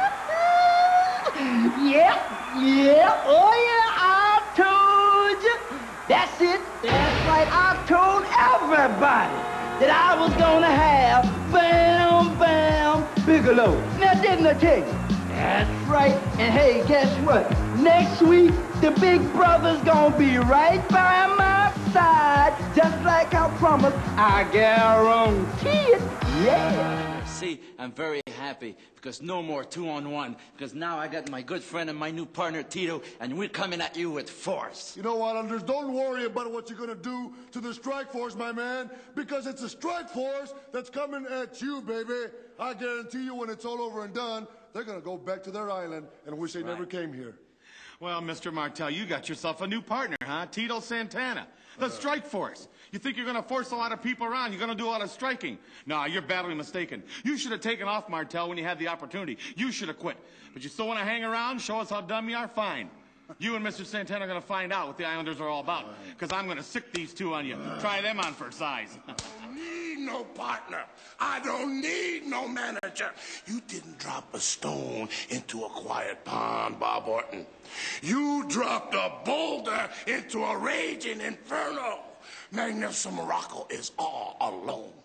Yeah, yeah, oh yeah, I told you. That's it, that's right, I told everybody that I was gonna have Bam Bam Bigelow. Now, didn't I tell you? That's right, and hey, guess what? Next week, the big brother's gonna be right by my side, just like I promised. I guarantee it, yeah. See, I'm very happy because no more two on one, because now I got my good friend and my new partner, Tito, and we're coming at you with force. You know what, Anders? Don't worry about what you're going to do to the Strike Force, my man, because it's a Strike Force that's coming at you, baby. I guarantee you when it's all over and done, they're going to go back to their island and wish they Right. never came here. Well, Mister Martel, you got yourself a new partner, huh? Tito Santana. The Strike Force. You think you're going to force a lot of people around? You're going to do a lot of striking? No, you're badly mistaken. You should have taken off, Martel, when you had the opportunity. You should have quit. But you still want to hang around, show us how dumb you are? Fine. You and Mister Santana are going to find out what the Islanders are all about, because I'm going to sick these two on you. Try them on for size. I don't need no partner. I don't need no manager. You didn't drop a stone into a quiet pond, Bob Orton. You dropped a boulder into a raging inferno. Magnificent Morocco is all alone.